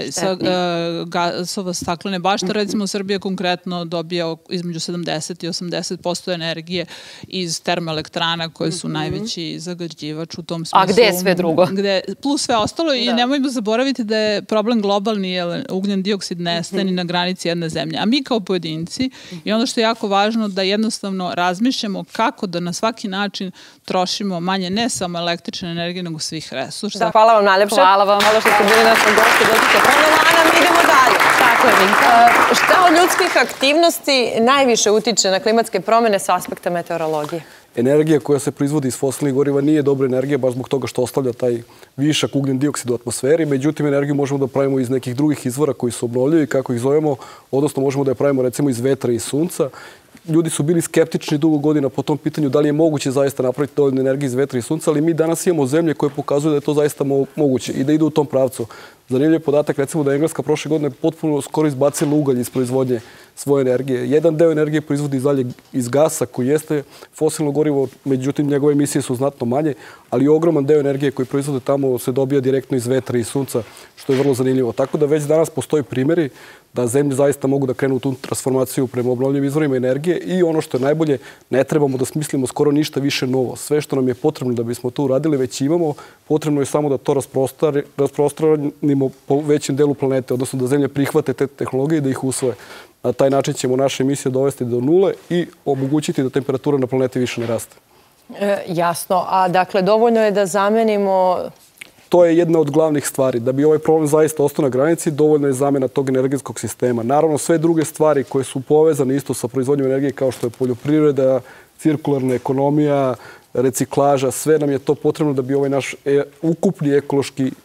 S14: gasova staklene bašte. Recimo, Srbija konkretno dobija između 70 i 80% energije iz termoelektrana koje su najveći zagađivač u tom smislu.
S3: A gde je sve drugo?
S14: Plus sve ostalo i nemojmo zaboraviti da je problem globalni, jer ugljen dioksid nestaje ni na granici jedne zemlje. A mi kao pojedinci i ono što je jako važno da jednostavno razmišljamo kako da na svaki način trošimo manje ne samo električne energije, nego svih resursa.
S2: Hvala vam najlepše.
S3: Hvala vam.
S2: Hvala što ste bili naša gosti. Dođite ponovno, Ana, mi idemo dalje.
S3: Tako je, Vinka.
S2: Šta od ljudskih aktivnosti najviše utiče na klimatske promene s aspekta meteorologije?
S4: Energija koja se proizvodi iz fosilnih goriva nije dobra energija baš zbog toga što ostavlja taj višak ugljen dioksid u atmosferi. Međutim, energiju možemo da pravimo iz nekih drugih izvora koji su obnovljivi, kako ih zovemo, odnosno možemo da je pravimo recimo iz vetra i sunca. Ljudi su bili skeptični dugo godina po tom pitanju da li je moguće zaista napraviti dovoljno energije iz vetra i sunca, ali mi danas imamo zemlje koje pokazuju da je to zaista moguće i da idu u tom pravcu. Zanimljiv je podatak, recimo da je Engleska prošle godine potpuno skoro izbacila ugalj iz proizvodnje svoje energije. Jedan deo energije proizvodi iz gasa koji jeste fosilno gorivo, međutim njegove emisije su znatno manje, ali ogroman deo energije koji proizvode tamo se dobija direktno iz vetra i sunca, što je vrlo zanimljivo. Tako da već danas postoji primjeri da zemlje zaista mogu da krenu u tu transformaciju prema obnovljivim izvorima energije i ono što je najbolje, ne trebamo da smislimo skoro ništa više novo. Sve što nam je potrebno da bismo to uradili već imamo, potrebno je samo da to rasprostranimo po većem delu planete, odnosno da zemlje prihvate te tehnologije i da ih usvoje. Na taj način ćemo naše emisije dovesti do nule i omogućiti da temperatura na planeti više ne raste.
S2: Jasno. A dakle, dovoljno je da zamenimo...
S4: To je jedna od glavnih stvari. Da bi ovaj problem zaista ostao na granici, dovoljno je zamena tog energetskog sistema. Naravno, sve druge stvari koje su povezane isto sa proizvodnjom energije, kao što je poljoprivreda, cirkularna ekonomija, reciklaža, sve nam je to potrebno da bi ovaj naš ukupni ekološki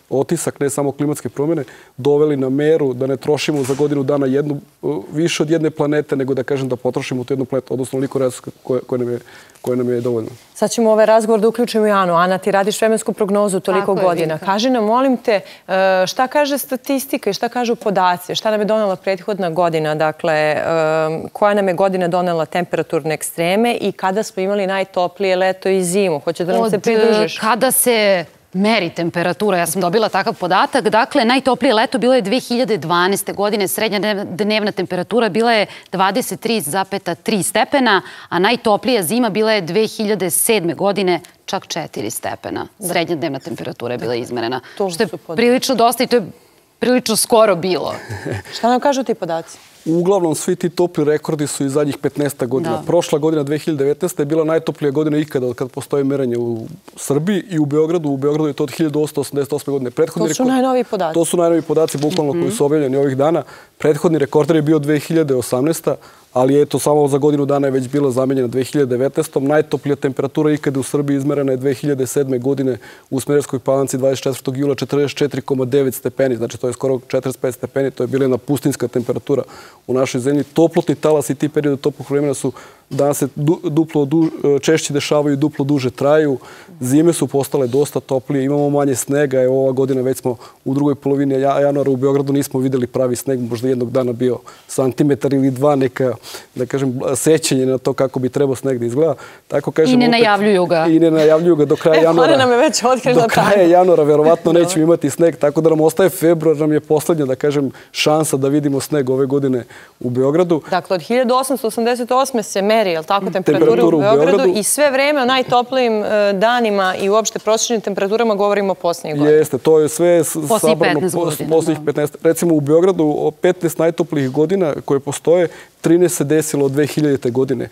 S4: otisak, ne samo klimatske promjene, doveli na meru da ne trošimo za godinu dana više od jedne planete, nego da kažem da potrošimo tu jednu planetu, odnosno onoliko resursa koje nam je dovoljno.
S2: Sad ćemo ovaj razgovor da uključimo i Anu. Ana, ti radiš vremensku prognozu toliko godina. Kaži nam, molim te, šta kaže statistika i šta kažu podaci? Šta nam je donela prethodna godina? Dakle, koja nam je godina donela temperaturne ekstreme i kada smo imali najtoplije leto i zimu? Hoće da nam se pridružiš?
S3: Kada se meri temperatura, ja sam dobila takav podatak, dakle, najtoplije leto bilo je 2012. godine, srednja dnevna temperatura bila je 23,3 stepena, a najtoplija zima bila je 2007. godine, čak 4 stepena. Srednja dnevna temperatura je bila izmerena, što je prilično dosta i to je prilično skoro bilo.
S2: Šta nam kažu ti podaci?
S4: Uglavnom, svi ti topli rekordi su iz zadnjih 15 godina. Prošla godina, 2019. je bila najtoplija godina ikada od kada postoje merenje u Srbiji i u Beogradu. U Beogradu je to od 1888. godine.
S2: To su najnoviji podaci.
S4: To su najnoviji podaci, bukvalno, koji su objavljeni ovih dana. Prethodni rekorder je bio 2018. ali eto, samo za godinu dana je već bila zamenjena 2019. Najtoplija temperatura ikada u Srbiji izmerena je 2007. godine u Smederevskoj Palanci 24. jula 44,9 stepeni. Znači, to je skoro 45 stepeni. To je bila jedna pustinska temperatura u našoj zemlji. Toplotni talas i ti periodi toplog vremena su danas se duplo češće dešavaju i duplo duže traju. Zime su postale dosta toplije, imamo manje snega. Evo, ova godina već smo u drugoj polovini januara u Beogradu nismo videli pravi sneg, možda jednog dana bio santimetar ili dva, neka, da kažem, sećanje na to kako bi trebao sneg da izgleda. Tako kažem,
S3: I ne najavljuju ga.
S4: I ne najavljuju ga do kraja januara.
S2: Ona nam je već otkrila.
S4: Do kraja januara verovatno nećemo imati sneg, tako da nam ostaje februar, nam je poslednja, da kažem, šansa da vidimo sneg ove godine u Beogradu.
S2: Dakle, od 1888. se meri, je li tako, temperatura u Beogradu i sve vreme o najtoplijim danima i uopšte prosječnim temperaturama govorimo o posljednjih godina.
S4: Jeste, to je sve sabrano posljednjih 15. Recimo u Beogradu 15 najtoplijih godina koje postoje, 13 se desilo od 2000. godine.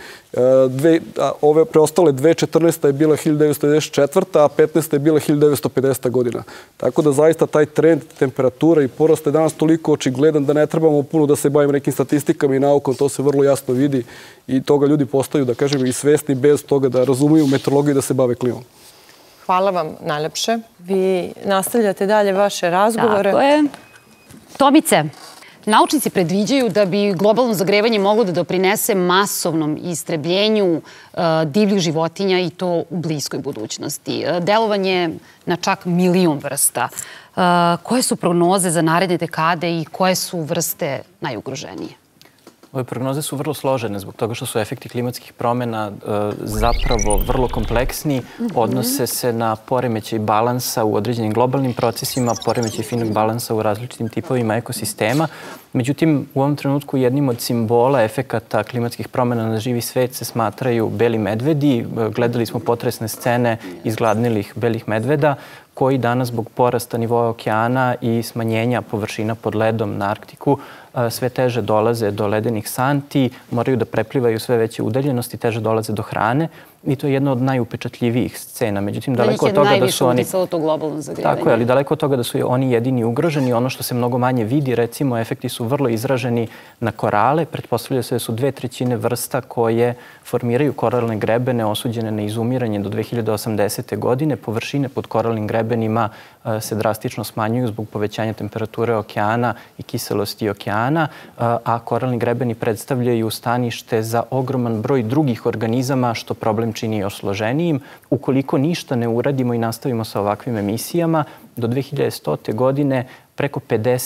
S4: Ove preostale 2014. je bila 1994. a 15. je bila 1950. godina. Tako da zaista taj trend temperatura i porast je danas toliko očigledan da ne trebamo puno da se bavimo nekim statistikama i naukom, to se vrlo jasno vidi i toga ljudi postaju, da kažem, i svesni bez toga da razumiju meteorologiju i da se bave klimom.
S2: Hvala vam najlepše. Vi nastavljate dalje vaše razgovore.
S3: Tako je. Tomice, naučnici predviđaju da bi globalno zagrevanje moglo da doprinese masovnom istrebljenju divljih životinja i to u bliskoj budućnosti. Delovanje na čak 1 milion vrsta. Koje su prognoze za naredne dekade i koje su vrste najugroženije?
S15: Ove prognoze su vrlo složene zbog toga što su efekti klimatskih promjena zapravo vrlo kompleksni, odnose se na poremećaj balansa u određenim globalnim procesima, poremećaj finog balansa u različitim tipovima ekosistema. Međutim, u ovom trenutku jednim od simbola efekata klimatskih promjena na živi svet se smatraju beli medvedi. Gledali smo potresne scene izgladnilih belih medveda koji danas zbog porasta nivoa okeana i smanjenja površina pod ledom na Arktiku sve teže dolaze do ledenih santi, moraju da preplivaju sve veće udaljenosti, teže dolaze do hrane i to je jedna od najupečatljivijih scena. Međutim, daleko od toga da su oni...
S3: to globalno zagrevanje.
S15: Tako je, ali daleko od toga da su oni jedini ugroženi. Ono što se mnogo manje vidi, recimo, efekti su vrlo izraženi na korale. Pretpostavlja se da su 2/3 vrsta koje formiraju koralne grebene osuđene na izumiranje do 2080. godine. Površine pod koralnim grebenima se drastično smanjuju zbog povećanja temperature okeana i kiselosti okeana, a koralni grebeni predstavljaju stanište za ogroman broj drugih organizama, što problem čini još složenijim. Ukoliko ništa ne uradimo i nastavimo sa ovakvim emisijama, do 2100. godine preko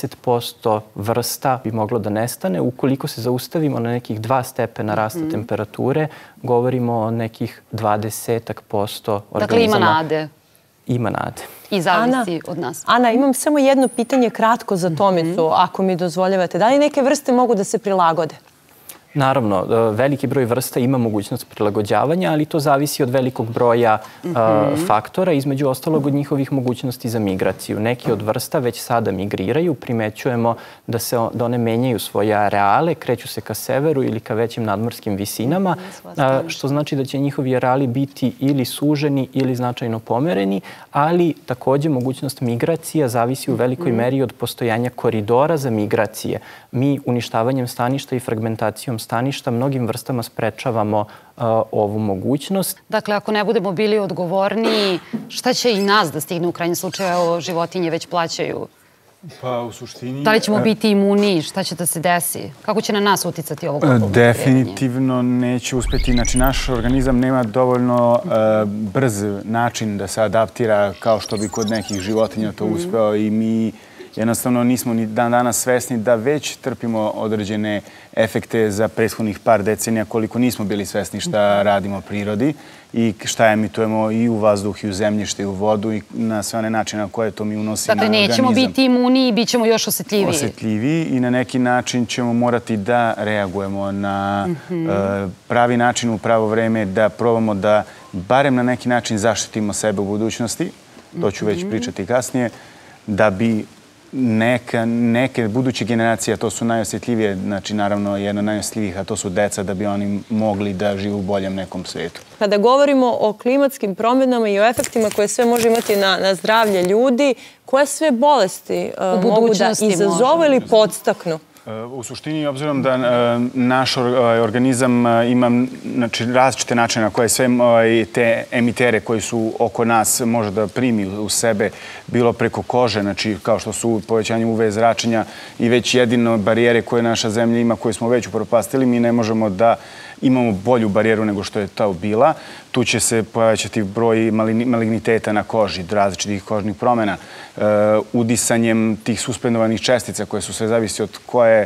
S15: 50% vrsta bi moglo da nestane. Ukoliko se zaustavimo na nekih 2 stepena rasta temperature, govorimo o nekih 20% organizama.
S3: Dakle, ima nade.
S15: Ima nade.
S3: I zavisi od nas.
S2: Ana, imam samo jedno pitanje kratko za Tomicu, ako mi dozvoljavate. Da li neke vrste mogu da se prilagode?
S15: Naravno, veliki broj vrsta ima mogućnost prilagođavanja, ali to zavisi od velikog broja faktora, između ostalog od njihovih mogućnosti za migraciju. Neki od vrsta već sada migriraju, primećujemo da one menjaju svoje areale, kreću se ka severu ili ka većim nadmorskim visinama, što znači da će njihovi areali biti ili suženi ili značajno pomereni, ali takođe mogućnost migracija zavisi u velikoj meri od postojanja koridora za migracije. Mi uništavanjem staništa i fragmentacijom staništa mnogim vrstama sprečavamo ovu mogućnost.
S3: Dakle, ako ne budemo bili odgovorniji, šta će i nas da stigne u krajnjem slučaju? Evo, životinje već plaćaju.
S16: Pa u suštini...
S3: Da li ćemo biti imuniji? Šta će da se desi? Kako će na nas uticati ovo globalno zagrijavanje?
S16: Definitivno neće uspeti. Znači, naš organizam nema dovoljno brz način da se adaptira kao što bi kod nekih životinja to uspeo i mi jednostavno nismo ni dan danas svesni da već trpimo određene efekte za prethodnih par decenija koliko nismo bili svesni šta radimo prirodi i šta emitujemo i u vazduh, i u zemljište, i u vodu i na sve one načine na koje to mi unosi na organizam.
S3: Dakle, nećemo biti imuniji i bit ćemo još osjetljiviji.
S16: Osjetljiviji i na neki način ćemo morati da reagujemo na pravi način u pravo vreme, da probamo da barem na neki način zaštitimo sebe u budućnosti, to ću već pričati kasnije, da bi neke buduće generacije, a to su najosjetljivije, znači naravno jedna od najosjetljivijih, a to su deca, da bi oni mogli da žive u boljem nekom svetu.
S2: Kada govorimo o klimatskim promjenama i o efektima koje sve može imati na zdravlje ljudi, koje sve bolesti mogu da izazovu ili podstaknu?
S16: U suštini, obzirom da naš organizam ima različite načine na koje sve te emitere koji su oko nas može da primi u sebe, bilo preko kože, znači kao što su povećanje UV zračenja i već jedino barijere koje naša zemlja ima, koje smo već upropastili, mi ne možemo da imamo bolju barijeru nego što je to bila. Tu će se povećati broj maligniteta na koži, različitih kožnih promjena, udisanjem tih suspendovanih čestica koje su sve zavisi od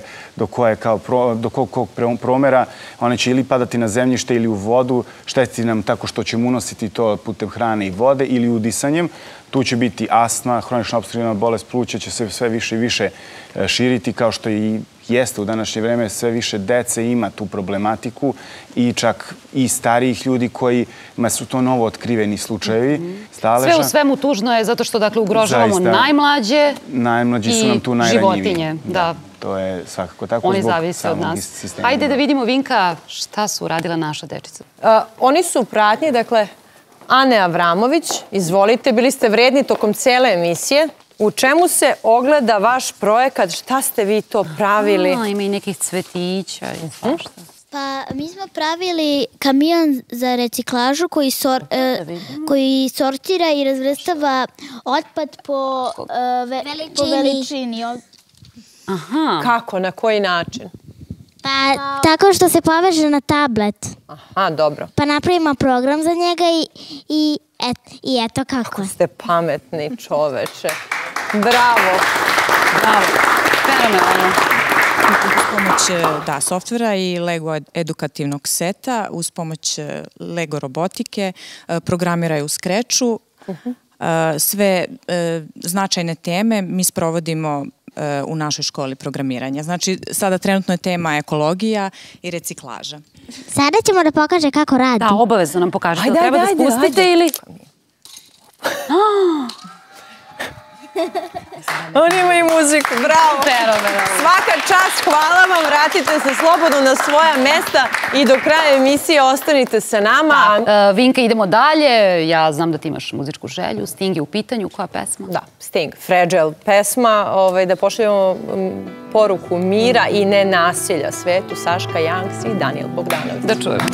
S16: do kog promera. One će ili padati na zemljište ili u vodu, štetiti nam tako što ćemo unositi to putem hrane i vode ili udisanjem. Tu će biti astma, hronična opstruktivna bolest pluća će se sve više i više širiti, kao što i jeste u današnje vreme, sve više dece ima tu problematiku i čak i starijih ljudi kojima su to novo otkriveni slučajevi staleža.
S3: Sve u svemu tužno je zato što dakle ugrožavamo najmlađe i životinje.
S16: To je svakako tako.
S3: Oni zavise od nas. Hajde da vidimo, Vinka, šta su uradila naša dečica.
S2: Oni su u pratnji, dakle, Ane Avramović, izvolite, bili ste vredni tokom cele emisije. U čemu se ogleda vaš projekat? Šta ste vi to pravili?
S3: Ima i nekih cvetića i svašta.
S17: Pa mi smo pravili kamion za reciklažu koji sortira i razvrstava otpad po veličini.
S2: Kako? Na koji način?
S17: Pa tako što se poveže na tablet.
S2: Aha, dobro.
S17: Pa napravimo program za njega i eto kako.
S2: Kako ste pametni, čoveče. Bravo.
S3: Bravo. Fenomenalno.
S18: Uz pomoć softvera i Lego edukativnog seta, uz pomoć Lego robotike, programiraju u Scratchu. Sve značajne teme mi sprovodimo u našoj školi programiranja. Znači, sada trenutno je tema ekologija i reciklaža.
S17: Sada ćemo da pokaže kako radi.
S3: Da, obavezno nam pokažete. Treba da spustite ili...
S2: Oni imaju muziku, bravo. Svaka čast, hvala vam, vratite se slobodno na svoja mesta i do kraja emisije ostanite sa nama.
S3: Vinka, idemo dalje. Ja znam da ti imaš muzičku želju. Sting je u pitanju. Koja pesma?
S2: Da, Sting, Fragile pesma, da pošaljemo poruku mira i nenasilja svetu. Saška Janks i Daniel Bogdanović.
S3: Da čujemo.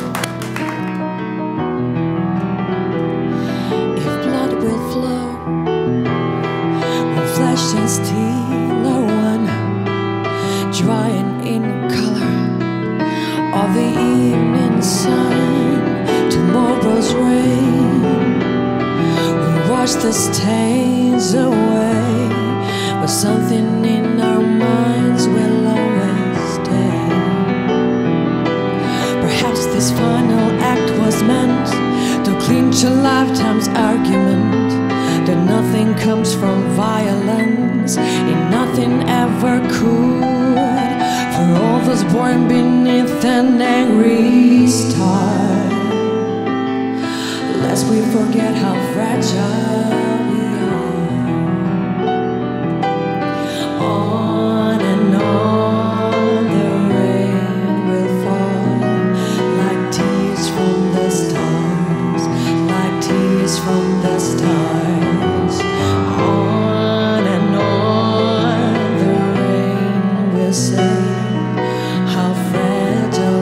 S5: Flesh and steel are one, drying in color of the evening sun, tomorrow's rain. We wash the stains away, but something in our minds will always stay. Perhaps this final act was meant to clinch a lifetime's argument, that nothing comes from violence and nothing ever could. For all those born beneath an angry star, lest we forget how fragile we are. On and on the rain will fall like tears from the stars, like tears from the stars. Say how fragile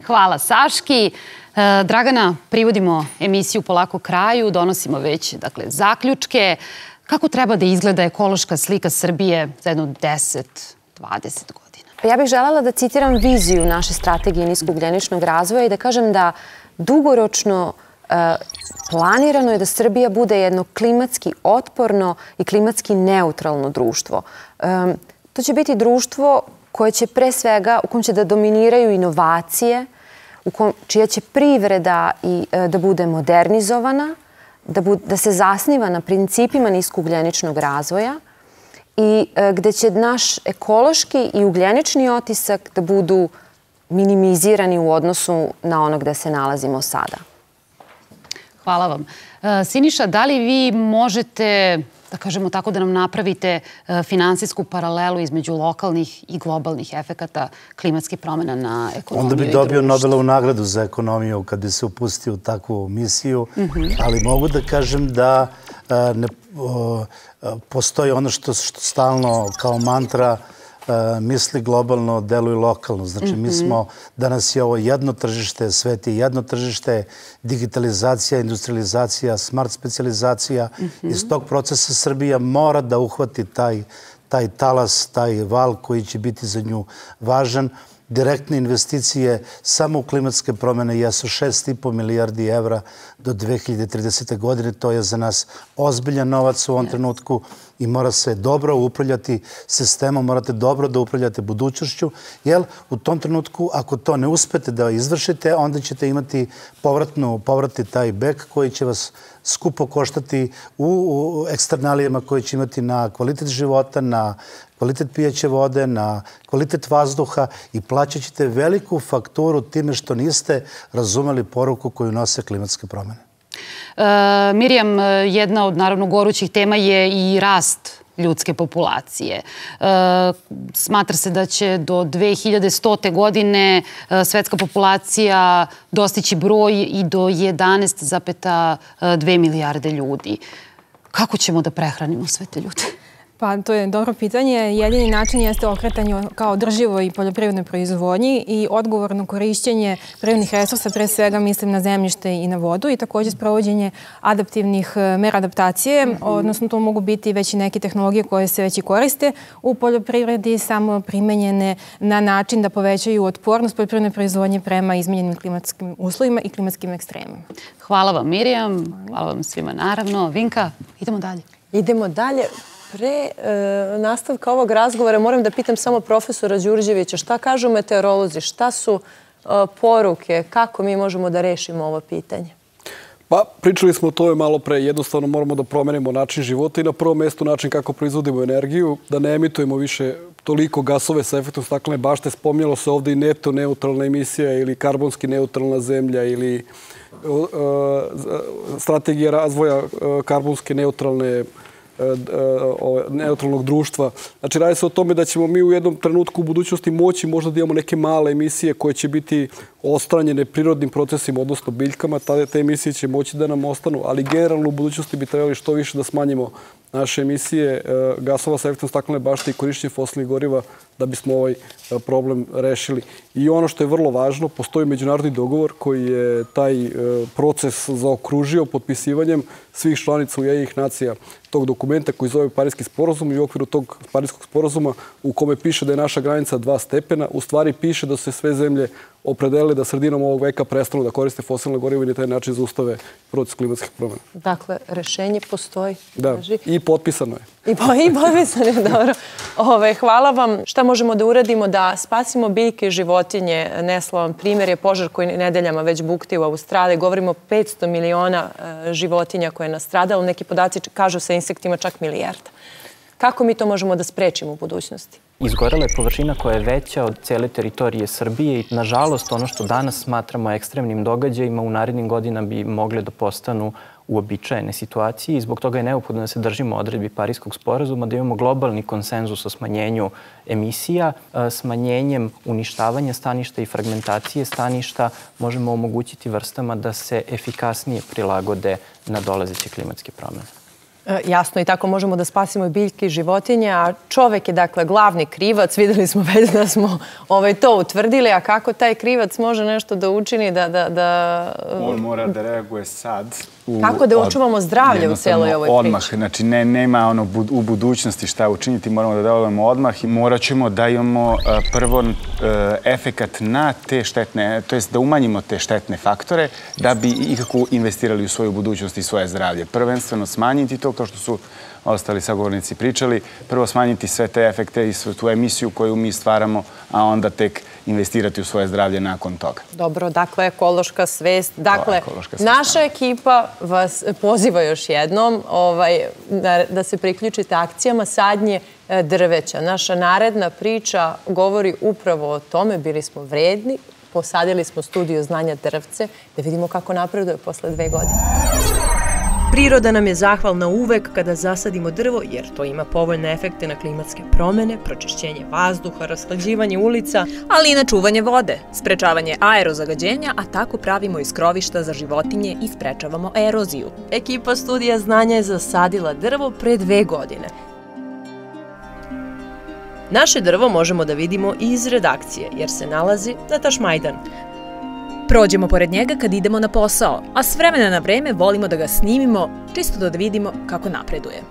S3: Hvala Saški. Dragana, privodimo emisiju polako kraju, donosimo već zaključke. Kako treba da izgleda ekološka slika Srbije za jedno 10-20 godina?
S6: Ja bih želela da citiram viziju naše strategije niskougljeničnog razvoja i da kažem da dugoročno planirano je da Srbija bude jedno klimatski otporno i klimatski neutralno društvo. To će biti društvo koje će pre svega, u kom će da dominiraju inovacije, čija će privreda da bude modernizovana, da se zasniva na principima niskougljeničnog razvoja i gde će naš ekološki i ugljenični otisak da budu minimizirani u odnosu na ono gde se nalazimo sada.
S3: Hvala vam. Siniša, da li vi možete, da kažemo tako, da nam napravite finansijsku paralelu između lokalnih i globalnih efekata klimatskih promjena na ekonomiju i društvo?
S7: Onda bi dobio Nobelovu nagradu za ekonomiju kad bi se upustio u takvu misiju, ali mogu da kažem da postoji ono što stalno kao mantra misli globalno, deluj lokalno. Znači, mi smo, danas je ovo jedno tržište, svet je jedno tržište, digitalizacija, industrializacija, smart specijalizacija. Iz tog procesa Srbija mora da uhvati taj talas, taj val koji će biti za nju važan. Direktne investicije samo u klimatske promjene jesu 6,5 milijardi evra do 2030. godine. To je za nas ozbiljan novac u ovom trenutku i mora se dobro upravljati sistemom, morate dobro da upravljate budućnošću, jer u tom trenutku, ako to ne uspete da izvršite, onda ćete imati povratni taj bek koji će vas skupo koštati u eksternalijama koje će imati na kvalitet života, na kvalitet pijeće vode, na kvalitet vazduha i plaćat ćete veliku fakturu time što niste razumeli poruku koju nose klimatske promjene.
S3: Mirjam, jedna od naravno gorućih tema je i rast ljudske populacije. Smatra se da će do 2100. godine svetska populacija dostići broj i do 11,2 milijarde ljudi. Kako ćemo da prehranimo sve te ljude?
S8: Pa to je dobro pitanje. Jedini način jeste okretanje kao održivoj poljoprivrednoj proizvodnji i odgovorno korišćenje prirodnih resursa, pre svega mislim na zemljište i na vodu i također sprovođenje adaptivnih mera adaptacije, odnosno to mogu biti već i neke tehnologije koje se već i koriste u poljoprivredi, samo primenjene na način da povećaju otpornost poljoprivredne proizvodnje prema izmenjenim klimatskim uslovima i klimatskim ekstremima.
S3: Hvala vam Mirjam, hvala vam svima naravno. Vinka, idemo dalje.
S2: Idemo dalje. Pre nastavka ovog razgovora moram da pitam samo profesora Đurđevića šta kažu meteorolozi, šta su poruke, kako mi možemo da rešimo ovo pitanje?
S4: Pa, pričali smo o tome malo pre. Jednostavno moramo da promenimo način života i na prvom mjestu način kako proizvodimo energiju, da ne emitujemo više toliko gasove sa efektom staklene bašte. Spomnjalo se ovdje i neto neutralna emisija ili karbonski neutralna zemlja ili strategija razvoja karbonske neutralnog društva. Znači, radi se o tome da ćemo mi u jednom trenutku u budućnosti moći možda da imamo neke male emisije koje će biti ostranjene prirodnim procesima, odnosno biljkama. Te emisije će moći da nam ostanu, ali generalno u budućnosti bi trebali što više da smanjimo naše emisije gasova sa efektom staklene bašte i korišćenje fosilnih goriva da bismo ovaj problem rešili. I ono što je vrlo važno, postoji međunarodni dogovor koji je taj proces zaokružio potpisivanjem svih članica Ujedinjenih nacija tog dokumenta koji zove Parijski sporazum i u okviru tog Parijskog sporazuma u kome piše da je naša granica 2 stepena, u stvari piše da se sve zemlje opredele da sredinom ovog veka prestanu da koriste fosilne goriva i na taj način zaustave proces klimatskih promjena.
S2: Dakle, rešenje postoji.
S4: Da, i potpisano je.
S2: I potpisano je, dobro. Hvala vam. Šta možemo da uradimo da spasimo biljke i životinje? Neslavan primjer je požar koji nedeljama već bukti u Australiji. Govorimo o 500 miliona životinja koje je nastradalo. Neki podaci kažu sa insektima čak milijarda. Kako mi to možemo da sprečimo u budućnosti?
S15: Izgorela je površina koja je veća od cele teritorije Srbije i, nažalost, ono što danas smatramo ekstremnim događajima u narednim godinama bi mogle da postanu uobičajene situacije i zbog toga je neophodno da se držimo odredbi Parijskog sporazuma, da imamo globalni konsenzus o smanjenju emisija. Smanjenjem uništavanja staništa i fragmentacije staništa možemo omogućiti vrstama da se efikasnije prilagode na dolazeće klimatske promjene.
S2: Jasno, i tako možemo da spasimo i biljke i životinje, a čovek je dakle glavni krivac. Videli smo već da smo to utvrdili, a kako taj krivac može nešto da učini da...
S16: On mora da reaguje sad.
S2: Kako da očuvamo zdravlje u celoj ovoj priči?
S16: Odmah, znači nema u budućnosti šta učiniti, moramo da delujemo odmah i morat ćemo da imamo prvo efekat na te štetne, to jest da umanjimo te štetne faktore da bi ikako investirali u svoju budućnost i svoje zdravlje. Prvenstveno smanjiti to, kao što su ostali sagovornici pričali, prvo smanjiti sve te efekte i svu tu emisiju koju mi stvaramo, a onda tek investirati u svoje zdravlje nakon toga.
S2: Dobro, dakle, ekološka svest. Dakle, naša ekipa vas poziva još jednom da se priključite akcijama sadnje drveća. Naša naredna priča govori upravo o tome. Bili smo vredni, posadili smo studiju znanja drvce, da vidimo kako napreduje posle 2 godine. Priroda nam je zahvalna uvek kada zasadimo drvo, jer to ima povoljne efekte na klimatske promene, pročišćenje vazduha, rashlađivanje ulica, ali i na čuvanje vode, sprečavanje aerozagađenja, a tako pravimo i skrovišta za životinje i sprečavamo eroziju. Ekipa studija znanja je zasadila drvo pre 2 godine. Naše drvo možemo da vidimo i iz redakcije, jer se nalazi na Tašmajdan. Prođemo pored njega kad idemo na posao, a s vremena na vreme volimo da ga snimimo, čisto da vidimo kako napreduje.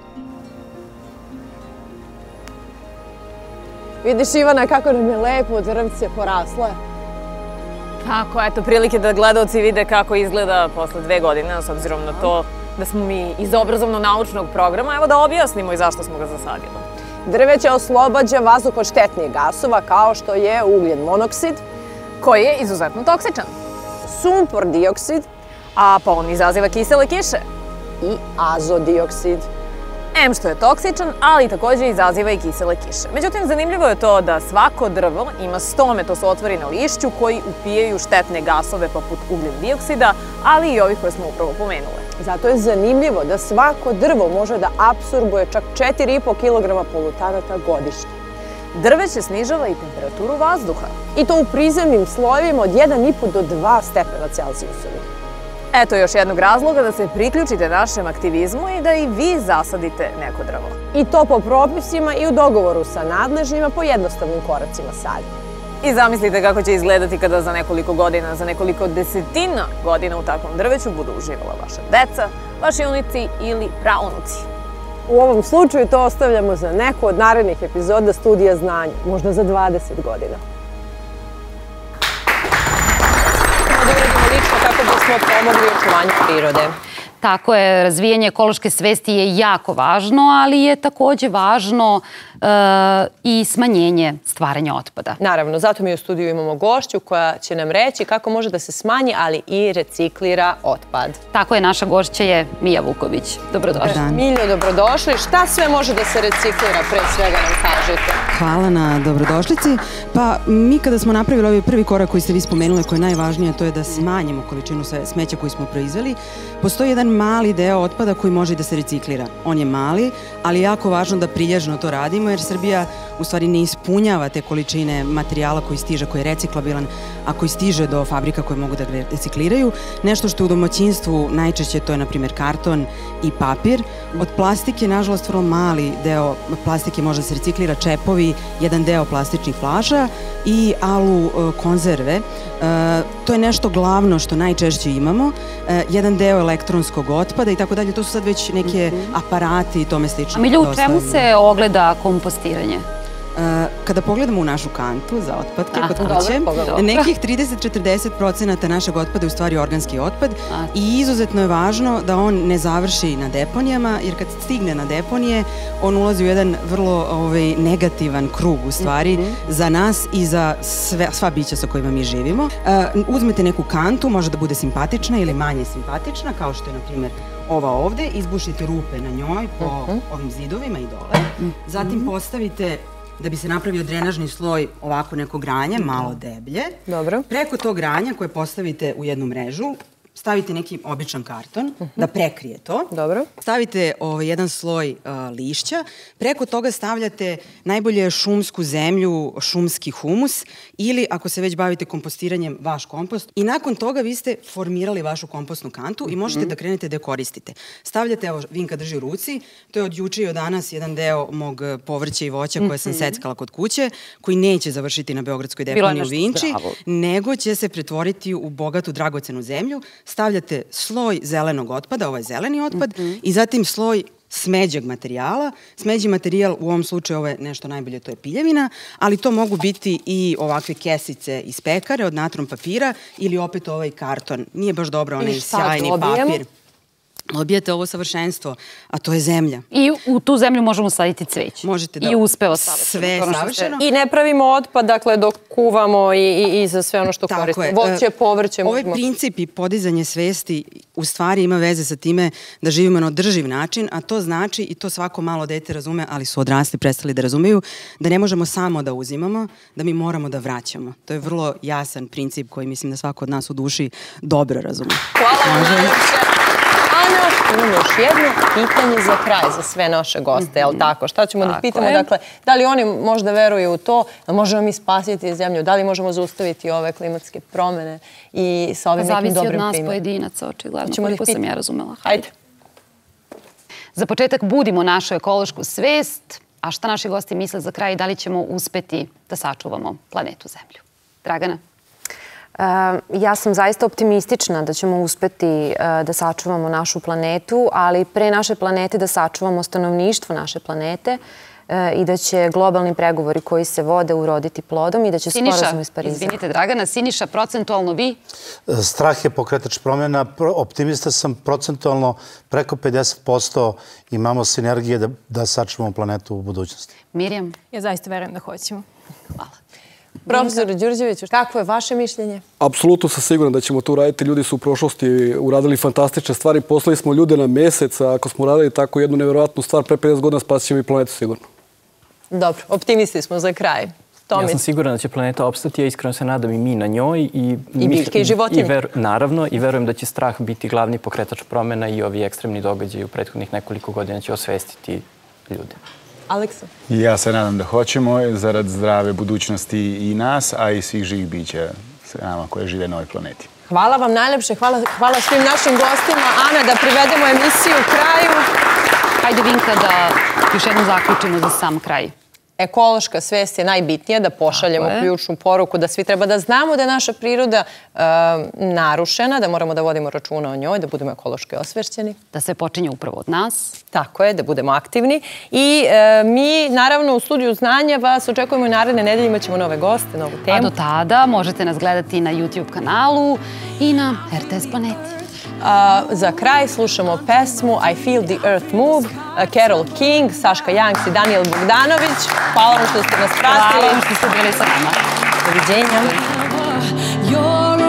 S2: Vidiš, Ivana, kako nam je lepo drvce porasle.
S19: Tako, eto, prilike da gledalci vide kako izgleda posle 2 godine, s obzirom na to da smo mi iz obrazovno-naučnog programa, evo da objasnimo i zašto smo ga zasadili.
S2: Drveće oslobađa vazduh od štetnih gasova, kao što je ugljen monoksid,
S19: koji je izuzetno toksičan.
S2: Sumpor dioksid,
S19: a pa on izaziva kisele kiše.
S2: I azodioksid.
S19: Em što je toksičan, ali takođe izaziva i kisele kiše. Međutim, zanimljivo je to da svako drvo ima stome, to su otvori na lišću, koji upijaju štetne gasove poput ugljen dioksida, ali i ovih koje smo upravo pomenule.
S2: Zato je zanimljivo da svako drvo može da apsorbuje čak 4,5 kg polutanata godišnje.
S19: Drveće snižava i temperaturu vazduha.
S2: I to u prizemnim slojevima od 1,5 do 2 stepena Celzijusovih.
S19: Eto još jednog razloga da se priključite našem aktivizmu i da i vi zasadite neko drvo.
S2: I to po propisima i u dogovoru sa nadležnjima po jednostavnim koracima sadnje.
S19: I zamislite kako će izgledati kada za nekoliko godina, za nekoliko desetina godina u takvom drveću budu uživala vaša deca, vaši unuci ili praunuci.
S2: U ovom slučaju to ostavljamo za neku od narednih epizoda studija znanja, možda za 20 godina. Da uradimo lično kako bismo pomogli očuvanju prirode.
S3: Tako je, razvijanje ekološke svesti je jako važno, ali je takođe važno i smanjenje stvaranja otpada.
S2: Naravno, zato mi u studiju imamo gošću koja će nam reći kako može da se smanji, ali i reciklira otpad.
S3: Tako je, naša gošća je Mija Vuković. Dobrodošli.
S2: Miljo, dobrodošli. Šta sve može da se reciklira, pre svega nam kažete?
S20: Hvala na dobrodošlici. Pa mi kada smo napravili ovaj prvi korak koji ste vi spomenuli, koji je najvažnije, to je da smanjimo količinu smeća koju smo proizveli, postoji jedan mali deo otpada koji može da se reciklira. On je mali, ali je jako važno da prilježno to radimo, jer Srbija u stvari ne ispunjava te količine materijala koji stiže, koji je reciklabilan, a koji stiže do fabrika koje mogu da ga recikliraju. Nešto što je u domaćinstvu najčešće, to je na primjer karton i papir. Od plastike, nažalost, vrlo mali deo plastike može da se reciklira, čepovi, jedan deo plastičnih flaša i alu konzerve. To je nešto glavno što najčešće imamo. Jedan deo elektronskog otpada i tako dalje. To su sad već neke aparati i tome slično.
S3: A Milju, u čemu se ogleda kompostiranje?
S20: Kada pogledamo u našu kantu za otpadke kod kuće, nekih 30-40% našeg otpada je u stvari organski otpad i izuzetno je važno da on ne završi na deponijama, jer kad stigne na deponije, on ulazi u jedan vrlo negativan krug u stvari za nas i za sva bića sa kojima mi živimo. Uzmete neku kantu, može da bude simpatična ili manje simpatična, kao što je, na primjer, ova ovde, izbušite rupe na njoj po ovim zidovima i dole, zatim postavite, da bi se napravio drenažni sloj, ovako neko granje, malo deblje.
S2: Dobro.
S20: Preko tog granja koje postavite u jednu mrežu, stavite neki običan karton da prekrije to.
S2: Dobro.
S20: Stavite jedan sloj lišća. Preko toga stavljate najbolje šumsku zemlju, šumski humus ili ako se već bavite kompostiranjem, vaš kompost. I nakon toga vi ste formirali vašu kompostnu kantu i možete da krenete da je koristite. Stavljate, evo Vinka drži u ruci, to je od juče i od danas jedan deo mog povrća i voća koje sam seckala kod kuće, koji neće završiti na Beogradskoj deponiji u Vinči, nego će se pretvoriti u bogatu dragocenu zemlju. Stavljate sloj zelenog otpada, ovo je zeleni otpad, i zatim sloj smeđeg materijala. Smeđi materijal u ovom slučaju, ovo je nešto najbolje, to je piljevina, ali to mogu biti i ovakve kesice iz pekare od natron papira ili opet ovaj karton. Nije baš dobro onaj sjajni papir. Dobijete ovo savršenstvo, a to je zemlja.
S3: I u tu zemlju možemo saditi cveće.
S20: Možete da...
S3: I uspeva savršeno.
S20: Sve savršeno.
S2: I ne pravimo otpad, dakle, dok kuvamo i za sve ono što koristimo. Voće, povrće.
S20: Ovaj princip i podizanje svesti u stvari ima veze sa time da živimo na održiv način, a to znači, i to svako malo dete razume, ali su odrasli prestali da razumeju, da ne možemo samo da uzimamo, da mi moramo da vraćamo. To je vrlo jasan princip koji mislim da svako od nas u duši dobro razume.
S2: Hvala vam najljepše. Ana, imamo još jedno pitanje za kraj, za sve naše goste, je li tako? Šta ćemo da pitamo? Dakle, da li oni možda veruju u to, da možemo mi spasiti zemlju, da li možemo zaustaviti ove klimatske promene i sa ovim nekim dobrim primjerom?
S3: Zavisi od nas pojedinaca, očigledno, koliko sam ja razumela. Hajde. Za početak budimo našu ekološku svest, a šta naši gosti misle za kraj i da li ćemo uspeti da sačuvamo planetu Zemlju? Dragana?
S6: Ja sam zaista optimistična da ćemo uspeti da sačuvamo našu planetu, ali pre naše planete da sačuvamo stanovništvo naše planete i da će globalni pregovori koji se vode uroditi plodom i da će sporazum iz Pariza.
S3: Izvinite, Dragana, Siniša, procentualno vi?
S7: Strah je pokretač promjena. Optimista sam procentualno preko 50% imamo sinergije da sačuvamo planetu u budućnosti.
S3: Mirjam?
S8: Ja zaista verujem da hoćemo.
S3: Hvala.
S2: Profesor Đurđeviću, kako je vaše mišljenje?
S4: Apsolutno sam siguran da ćemo to uraditi. Ljudi su u prošlosti uradili fantastične stvari. Poslali smo ljude na mesec, a ako smo uradili tako jednu nevjerojatnu stvar, pre 50 godina spasit ćemo i planetu sigurno.
S2: Dobro, optimisti smo za kraj.
S15: Ja sam siguran da će planeta opstati, ja iskreno se nadam i mi na njoj.
S2: I biljke i životinje.
S15: Naravno, i verujem da će strah biti glavni pokretač promjena i ovi ekstremni događaji u prethodnih nekoliko godina će osvestiti ljude.
S2: Aleksa?
S16: Ja se nadam da hoćemo, zarad zdrave budućnosti i nas, a i svih živih bića sa nama koje žive na ovoj planeti.
S2: Hvala vam najljepše, hvala svim našim gostima. Ana, da privedemo emisiju kraju.
S3: Hajde, Vinka, da još jednom zaključimo za sam kraj.
S2: Ekološka svest je najbitnija, da pošaljemo ključnu poruku, da svi treba da znamo da je naša priroda narušena, da moramo da vodimo računa o njoj, da budemo ekološki osvešćeni.
S3: Da sve počinje upravo od nas.
S2: Tako je, da budemo aktivni. I mi, naravno, u Studiju znanja vas očekujemo i naredne nedelje, imat ćemo nove goste, novu temu.
S3: A do tada možete nas gledati na YouTube kanalu i na RTS Planeti.
S2: Za kraj slušamo pesmu I Feel the Earth Move, Carole King, Saška Janks i Daniel Bogdanović. Hvala vam što ste nas pratili.
S3: Hvala vam što ste bili sa nama.
S2: Doviđenja.
S5: You're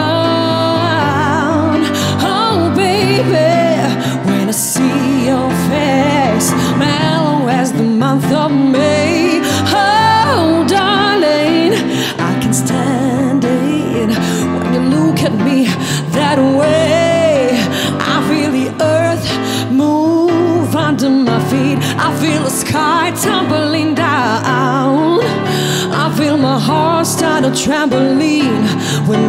S5: around, oh baby, when I see your face, mellow as the month of May. Oh darling, I can stand it when you look at me that way. I feel the earth move under my feet. I feel the sky tumbling down. I feel my heart start a trampoline when